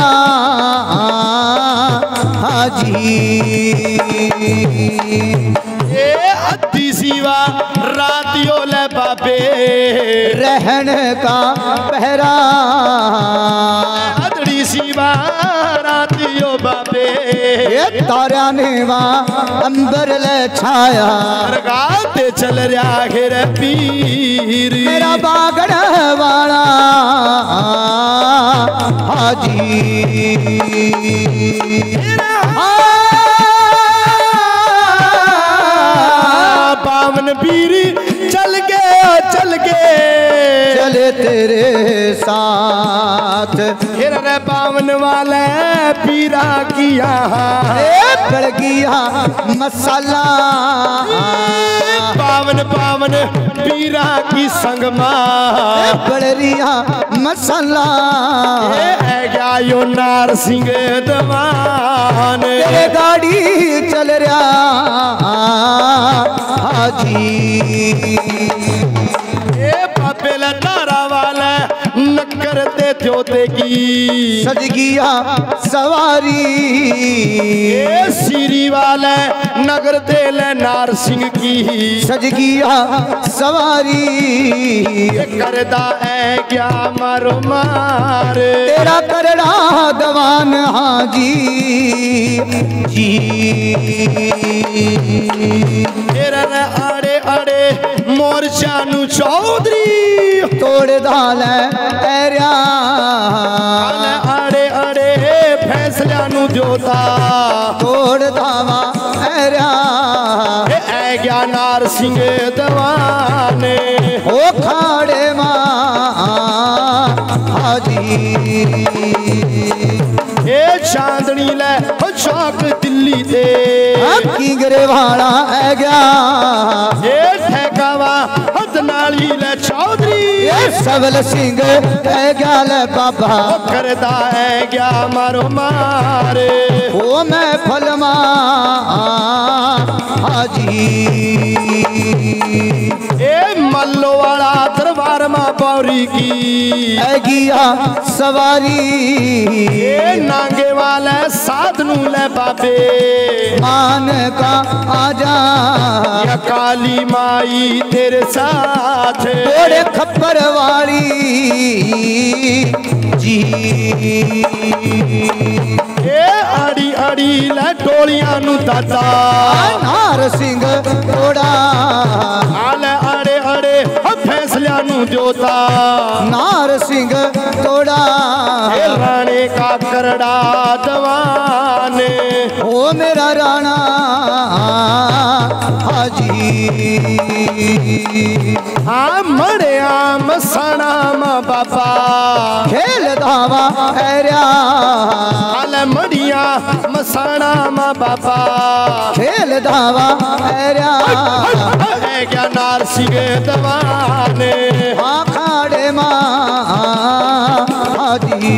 हाजी ए अद्दी सीवा रातियों ले बाबे रहन का पहरा अदड़ी सीवा रातियों बाबे ये तारा नेवा अंबर ले छाया गाते चल रहा घेर पीर मेरा बागड़ वाला हाजी पावन पीरी चल के चल के चले तेरे साथ फिर रे पावन वाले पीरा किया बढ़ गया मसाला पावन पावन पीरा की संगमा बढ़ रिया मसाला है गया यो नार सिंह दवान गाड़ी चल रहा हाजी ए पापे तारा वाला नक्कर ते त्योते की सज गया सवारी ए सीरी वाला नगर दे ले नार सिंह की सज गया सवारी करदा है क्या मारो मार तेरा करड़ा दवान हाजी जी तेरा आड़े आड़े मोर्चा नु चौधरी तोड़ तोड़ दाल ऐरिया आड़े आड़े फैसलियां नू जोता तोड़ दावा ऐरिया ऐ गया नार सिंह दवाने ओ खाड़े मां हाजी ए चांदनी ले चौक दिल्ली दे किंगरे वाला है गया ए ठेकावा हद नाली ले चौधरी सबल सिंह है गया ले बाबा करदा है गया मारो मारे ओ मैं फलमा हाजी ए मल्लो वाला दरबार मां पौरी की है गया सवारी ए नांगे वाले साधनु ले बाबे मान का आजा या काली माई तेरे साथ थोड़े खप्पर वाली जी ए आड़ी आड़ी ले टोलियां नु दादा नार सिंह थोड़ा आले आड़े आड़े फैसलियां नु जोता नार सिंह थोड़ा ए राणे का करड़ा दवाने ओ मेरा राणा हाजी हाँ मरे आम सना माँ बाबा खेल धावा हैरिया आले मड़िया मसाना माँ बाबा खेल धावा हैरिया है क्या नार सिंह दवाने हाँ खाड़े माँ हाजी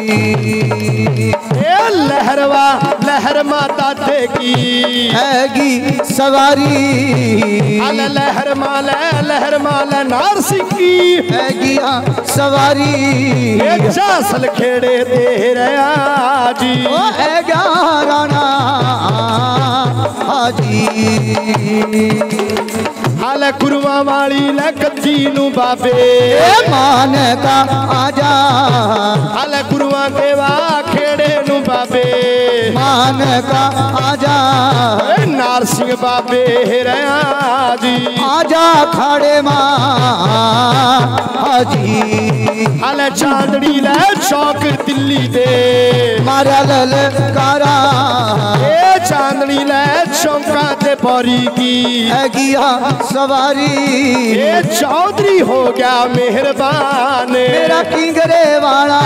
ए लहरवा लहर माता थे की हैगी सवारी आले लहर माले लहर माले नार सिंह की हैगी सवारी ए चासल खेड़े दे रहा जी ओ है राणा हाजी आले कुरवा वाली ले कच्ची नु बाबे मान का आजा आले कुरवा के वा खेड़े नु बाबे मान का आजा ए नार सिंह बाबे रहा जी आजा खाड़े माँ हाजी आले चांदनी ले चौक दिल्ली दे मारा ललकारा ए चांदनी ले चौका ते पौरी की हैगिया सवारी ए चौधरी हो गया मेहरबान मेरा किंगरे वाला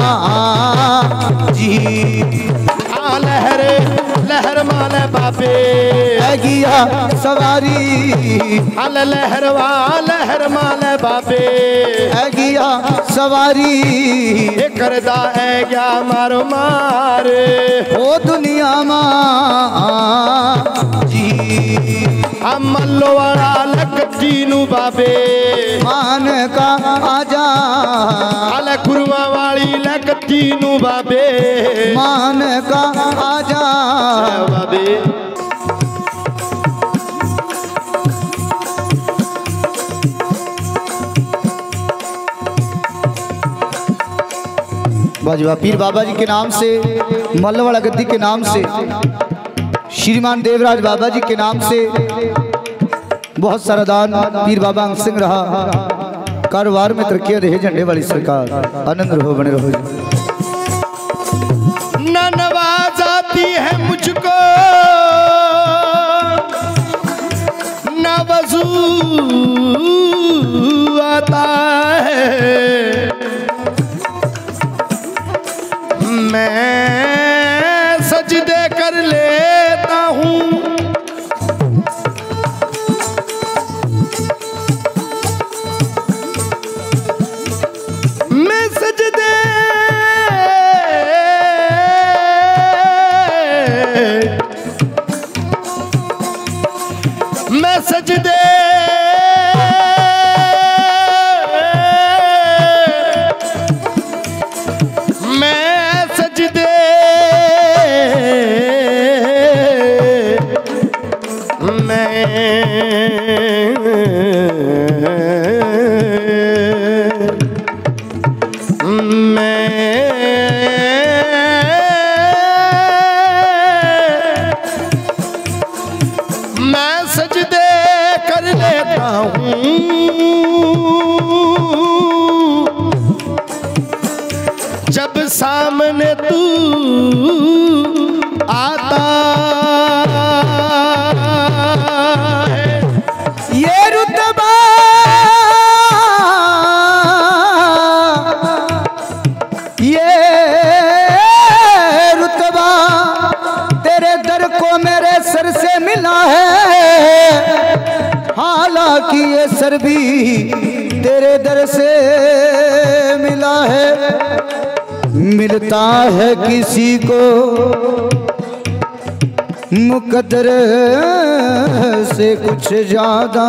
जी आ लहर लहर माले बाबे हैगिया सवारी आल लहर वा लहर माले बाबे हैगिया सवारी ए करदा है क्या मारो मारे ओ दुनिया माँ जी अमलो वाला लकती नु बाबे मान का आजा आले कुरवा वाली लकती नु बाबे मान का आजा बाबे बाजवा पीर बाबा जी के नाम से मल्लवाड़ा गद्दी के नाम से श्रीमान देवराज बाबा जी के नाम से बहुत सारा दान पीर बाबा अंग सिंह रहा कारोबार में तरक्की रहे झंडे वाली सरकार आनंद रहो बने रहो न नवाजाती है मुझको न वजू आता है मैं सजदे कर लेता हूँ मैं सजदे मैं सजदे जब सामने तू आता है ये रुतबा ये रुतबा तेरे दर को मेरे सर से मिला है, हालांकि ये सर भी तेरे दर से मिला है। मिलता है किसी को मुकद्दर से कुछ ज्यादा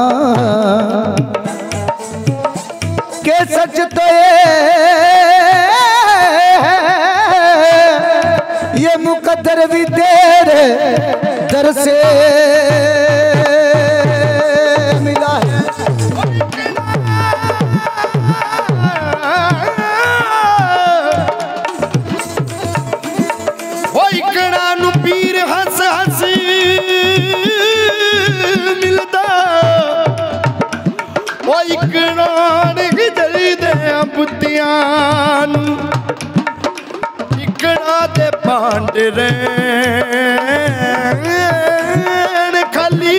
के सच तो ये ये मुकद्दर भी तेरे दर से मिला है। वो इकड़ा नु पीर हंस हंस मिलदा, वो इकड़ा ने जली दे बुत्तियां नू, इकड़ा दे पांडरे खाली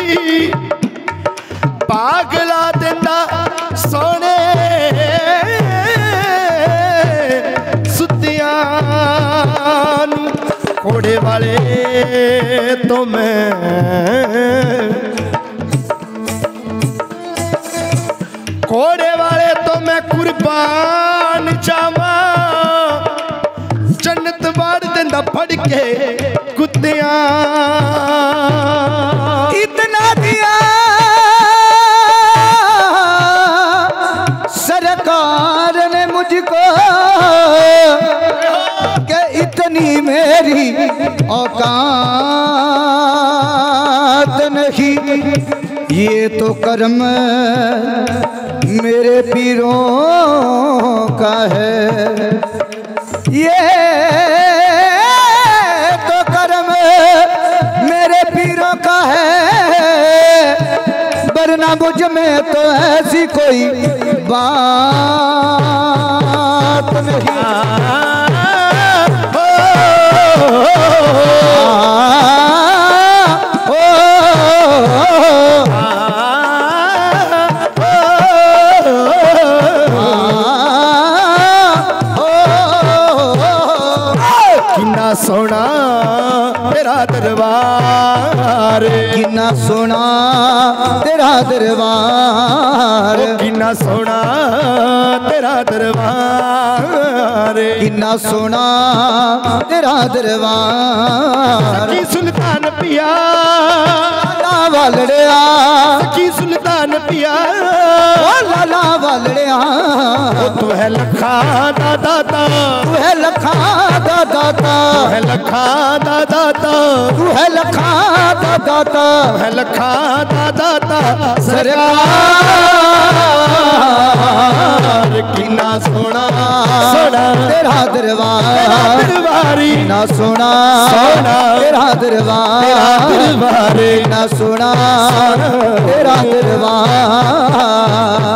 पागला देंदा सोने सुतियां नू। घोड़े वाले तो मैं घोड़े वाले तो मैं कुर्बान जावा, जन्नत बाड़ देंदा फड़ के कुत्तियां। इतना दिया सरकार ने मुझको कि इतनी मेरी औकात नहीं, ये तो कर्म मेरे पीरों का है, ये तो कर्म मेरे पीरों का है, वरना मुझ में तो ऐसी कोई बात नहीं। किन्ना सोना तेरा दरबार, किन्ना सोना तेरा दरबार, किन्ना सोना तेरा दरबार, किन्ना सोना तेरा दरबार। सखी सुल्तान पिया लाला वालड़िया, सखी सुल्तान पिया ओ लाला वालड़िया, तू है लखा दा दाता, तू है लखा दा दाता, तू है लखा दा दाता, तू है लखा दा दाता, तू है लखा दा दाता सरकार। किन्ना सोना सोना तेरा दरबार, दरबारी किन्ना सोना सोना तेरा दरबार, दरबार किन्ना सोना तेरा दरबार।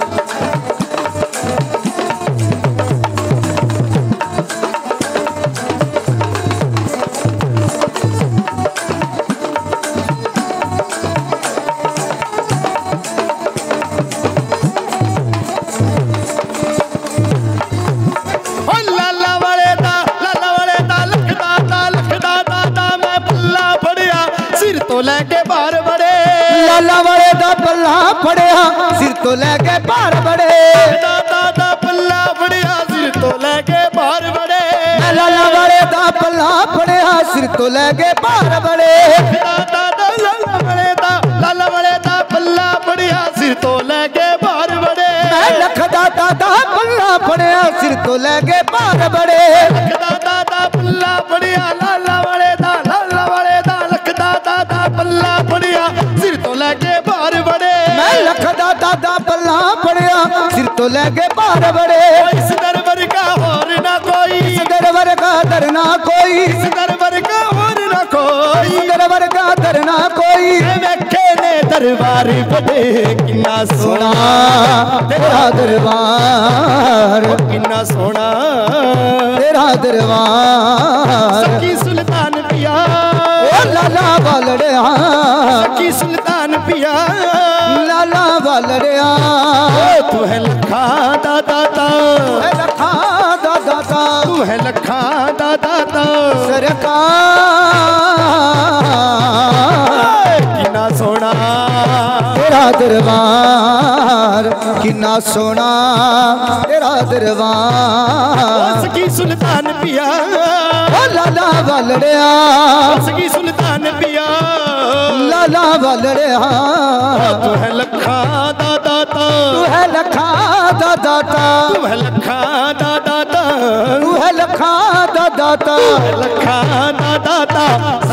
लैके बार बड़े लाला वाले दा पल्ला फड़िया सिर तो लैके बार बड़े, दादा दा पल्ला फड़िया सिर तो लैके बार बड़े, लाला वाले दा पल्ला फड़िया सिर तो लैके बार बड़े, दादा दा लाला वाले दा लाला वाले दा पल्ला फड़िया सिर तो लैके बार बड़े, मैं लख दादा दा पल्ला फड़िया सिर तो लैके बार बड़े, दादा दा पल्ला फड़िया लाला वाले दा लाला वाले दा लख दादा दा पल्ला फड़िया सिर तो लैके बार बड़े, मैं लख दादा दा पल्ला फड़िया सिर तो लैके बार बड़े। इस दरबार का और ना कोई, इस दरबार का दर ना कोई, इस दरबार का और ना कोई, इस दरबार का दर ना कोई, वेखे ने दरबार बड़े किन्ना सोना तेरा दरबार, किन्ना सोना दरबार। सखी सुल्तान पिया ओ लाला वालड़िया, सखी सुल्तान पिया लाला वालड़िया। तू है लखा दा दाता, तू है लखा दा दाता, तू है लखा दा दाता। सरकार कितना सोना तेरा दरबार, कितना सोना तेरा दरबार। सखी सुल्तान पिया ओ लाला वालड़िया, सखी सुल्तान पिया लाला वालड़िया। तू है लखा दा दाता, तू है लखा दा दाता, तू है लखा दा दाता, तू है लखा दा दाता, लखा दा दाता।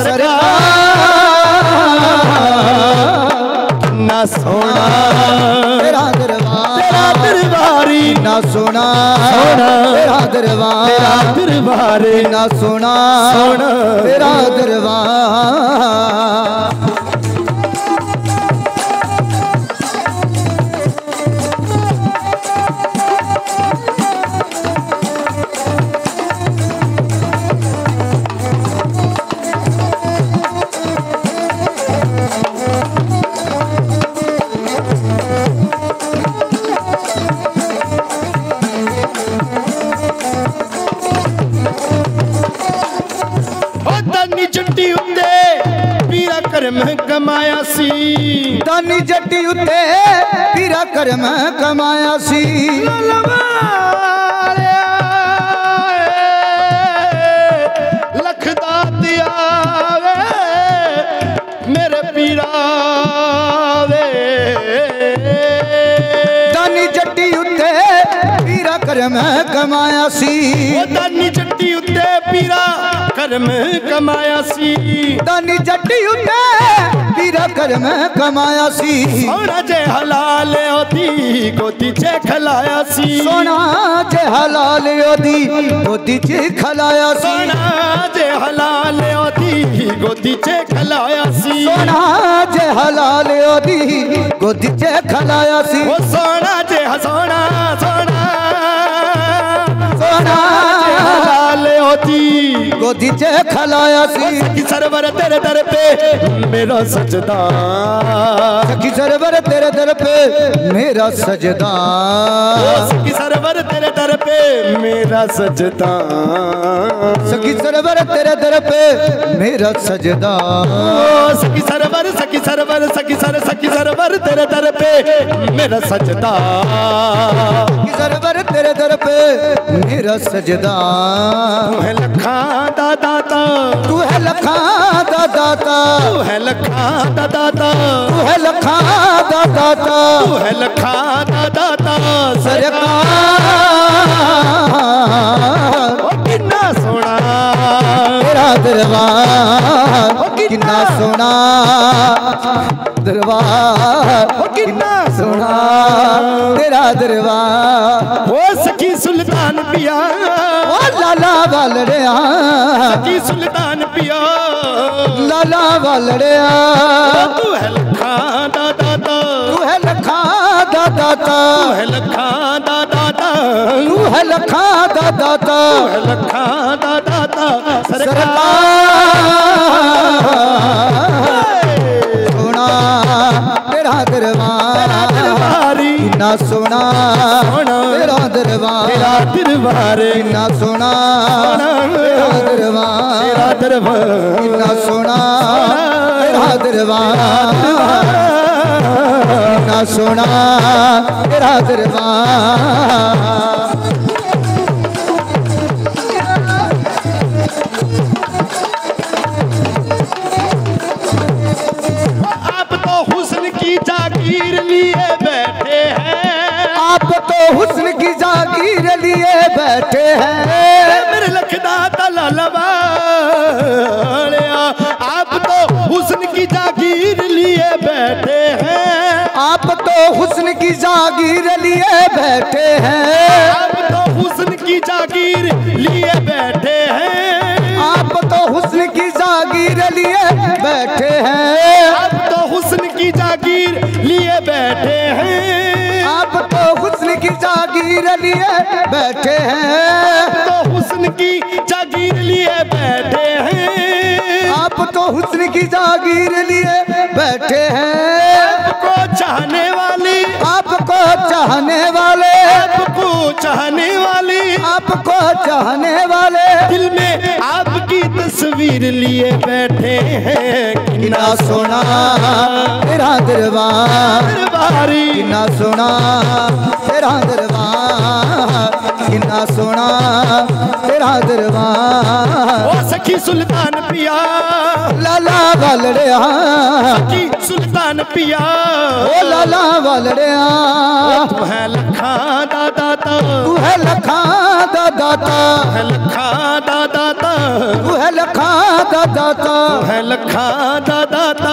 ना सोना तेरा दरबार, तेरा दरबारी ना सोना तेरा दरबार, तेरा दरबारी ना सोना सोना तेरा दरबार। जट्टी उत्ते पीरा करम कमाया सी, दानी जट्टी उत्ते पीरा करम कमाया सी। लखदा दिया वे मेरे पीरा वे, दानी जट्टी उत्ते पीरा करम कमाया सी। दानी जट्टी उत्ते पीरा करम कमाया सी, दानी जट्टी उत्ते पीरा करम कमाया सी। सोना जे हलाल ओदी गोदी चे खलाया सी, सोना जे हलाल ओदी गोदी चे खलाया सी। सोना जे हलाल ओदी गोदी चे खलाया सी, सोना जे हलाल ओदी गोदी चे खलाया सी। वो सोना जे सोना सोना सोना हलाल ओदी गोदी चे खलाया सी। सखी सरवर तेरे दर पे मेरा सजदा, सखी सरवर तेरे दर पे मेरा सजदा, सखी सरवर तेरे दर पे मेरा सजदा, सखी सरवर तेरे दर पे मेरा सजदा। सखी सरवर सखी सरवर सखी सर सखी सरवर तेरे दर पे मेरा सजदा, सखी सरवर तेरे दर पे मेरा सजदा। तू है लखा दा दाता, तू है लखा दा दाता, तू है लखा दा दाता, तू है लखा दा दाता, तू है लखा दा दाता। सरकार कितना सोना तेरा दरबार, कितना सोना दरबार, कितना सोना तेरा दरबार। वो सखी सुल्तान पिया ओ लाला वालड़िया, सखी सुल्तान पिया लाला वालड़िया। तू है लखा दा दाता, तू है लखा दा दाता, तू है लखा दा दाता, तू है लखा दा दाता, तू है लखा दा दाता। सरकार सोना तेरा दरबार, कितना सोना तेरा दरबार, तेरा दरबार कितना सोना तेरा दरबार, तेरा दरबार कितना सोना तेरा दरबार, कितना सोना तेरा दरबार। आप तो हुस्न की जागीर लिए बैठे हैं, आप तो हुस्न की जागीर लिए बैठे हैं। मेरे लखदा तलालवा, आप तो हुस्न की जागीर लिए बैठे हैं, आप तो हुस्न की जागीर लिए बैठे हैं। आप तो हुस्न की जागीर लिए बैठे हैं, आप तो हुस्न की जागीर लिए बैठे हैं। आप तो हुस्न की जागीर लिए बैठे हैं, आप तो हुस्न की जागीर लिए बैठे हैं। तो हुस्न की आप तो हुस्न की जागीर लिए बैठे हैं। आपको चाहने वाली, आपको चाहने वाले, आपको चाहने वाली, आपको चाहने वाले दिल में आपकी तस्वीर लिए बैठे हैं। कितना सोना तेरा दरबार, दरबारी कितना सोना तेरा दरबार, कितना सोना तेरा दरबार। ओ सखी सुल्तान पिया, लाला वालड़िया, सखी सुल्तान पिया, ओ लाला वालड़िया, तू है लखा दा दाता, तू है लखा दा दाता, है लखा दा दाता, तू है लखा दा दाता, है लखा दा दाता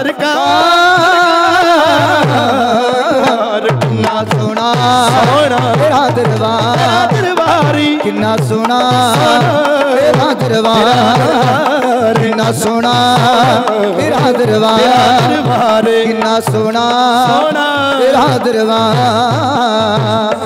सरकार। कितना सोना सोना तेरा दरबार, दरबारी कितना सोना तेरा दरबार, कितना सोना तेरा दरबार, दरबारी कितना सोना सोना तेरा दरबार।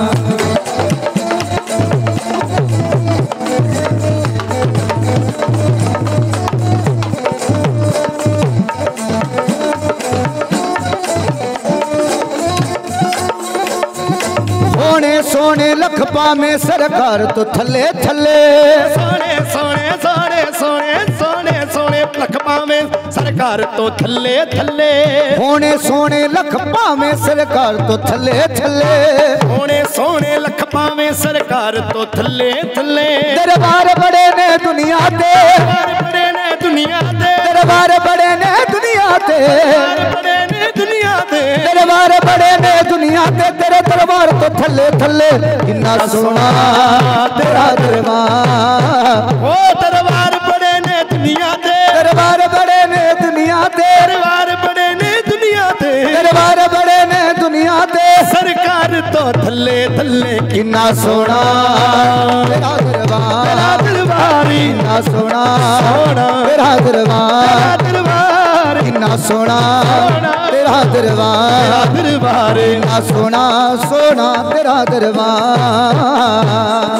सोने सोने लखपा में सरकार तो थले थले, सोने सोने सोने सोने सोने सोने लखपा में सरकार तो थल्ले थल्ले, सोने सोने लखपा में सरकार तो थले थले, सोने सोने लखपा में सरकार तो थल्ले थल्ले। दरबार बड़े ने दुनिया दे, दरबार बड़े ने दुनिया दे, दरबार बड़े ने दुनिया दे, दरबार बड़े ने दुनिया दे, दरबार बड़े ने दुनिया दे, तेरे दरबार तो थले थले। कितना सोना तेरा दरबार, ओ दरबार बड़े ने दुनिया दे, दरबार बड़े ने दुनिया दे, दरबार बड़े ने दुनिया दे, दरबार बड़े ने दुनिया दे, सरकार तो थल्ले थल्ले। कितना सोना तेरा दरबार, दरबारी कितना सोना सोना तेरा दरबार, दरबार कितना सोना तेरा दरबार, दरबार कितना सोना सोना तेरा दरबार।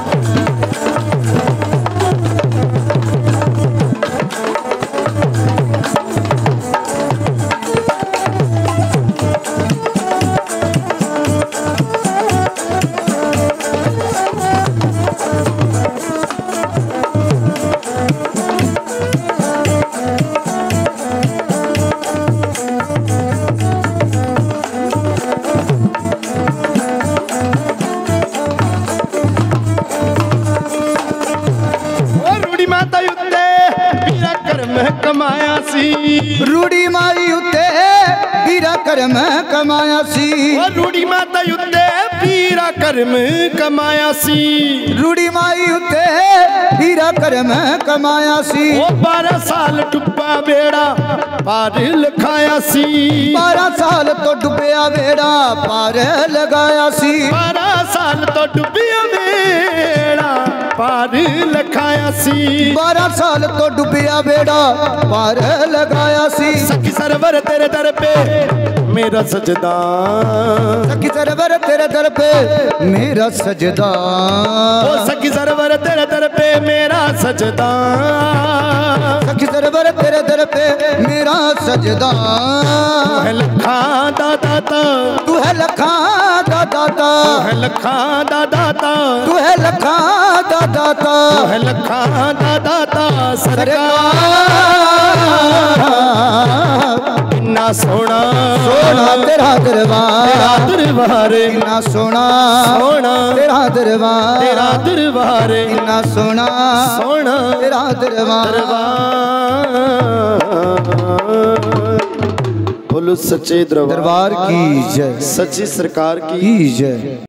कमाया सी, रूड़ी माई उत्ते बीरा कर्म कमाया सी, रूड़ी माता उत्ते बीरा कर्म कमाया सी, रूड़ी माई उत्ते बीरा कर्म कमाया सी। ओ बारह साल डुब्बा बेड़ा पार लखाया सी, बारह साल तो डुबिया बेड़ा पार लगाया सी, बारह साल तो डुबिया बेड़ा पार लखाया सी, बारह साल तो डुबिया बेड़ा पार लगाया सी। सखी सरवर तेरे दर पे मेरा सजदा, सखी सरवर तेरे दर पे मेरा सजदा, ओ सखी सरवर तेरे दर पे मेरा सजदा, सखी सरवर तेरे दर पे मेरा सजदा। तू है लखा दा दाता, तू है लखा दा दाता, तू है लखा दा दाता, तू है लखा दा दाता, तू है लखा दा दाता सरकार। कितना सोना सोना तेरा दरबार, तेरा दरबार, कितना सोना सोना तेरा दरबार, तेरा दरबार, कितना सोना सोना तेरा दरबार। बोलो सच्चे दरबार दरबार की जय, सच्ची सरकार की की जय।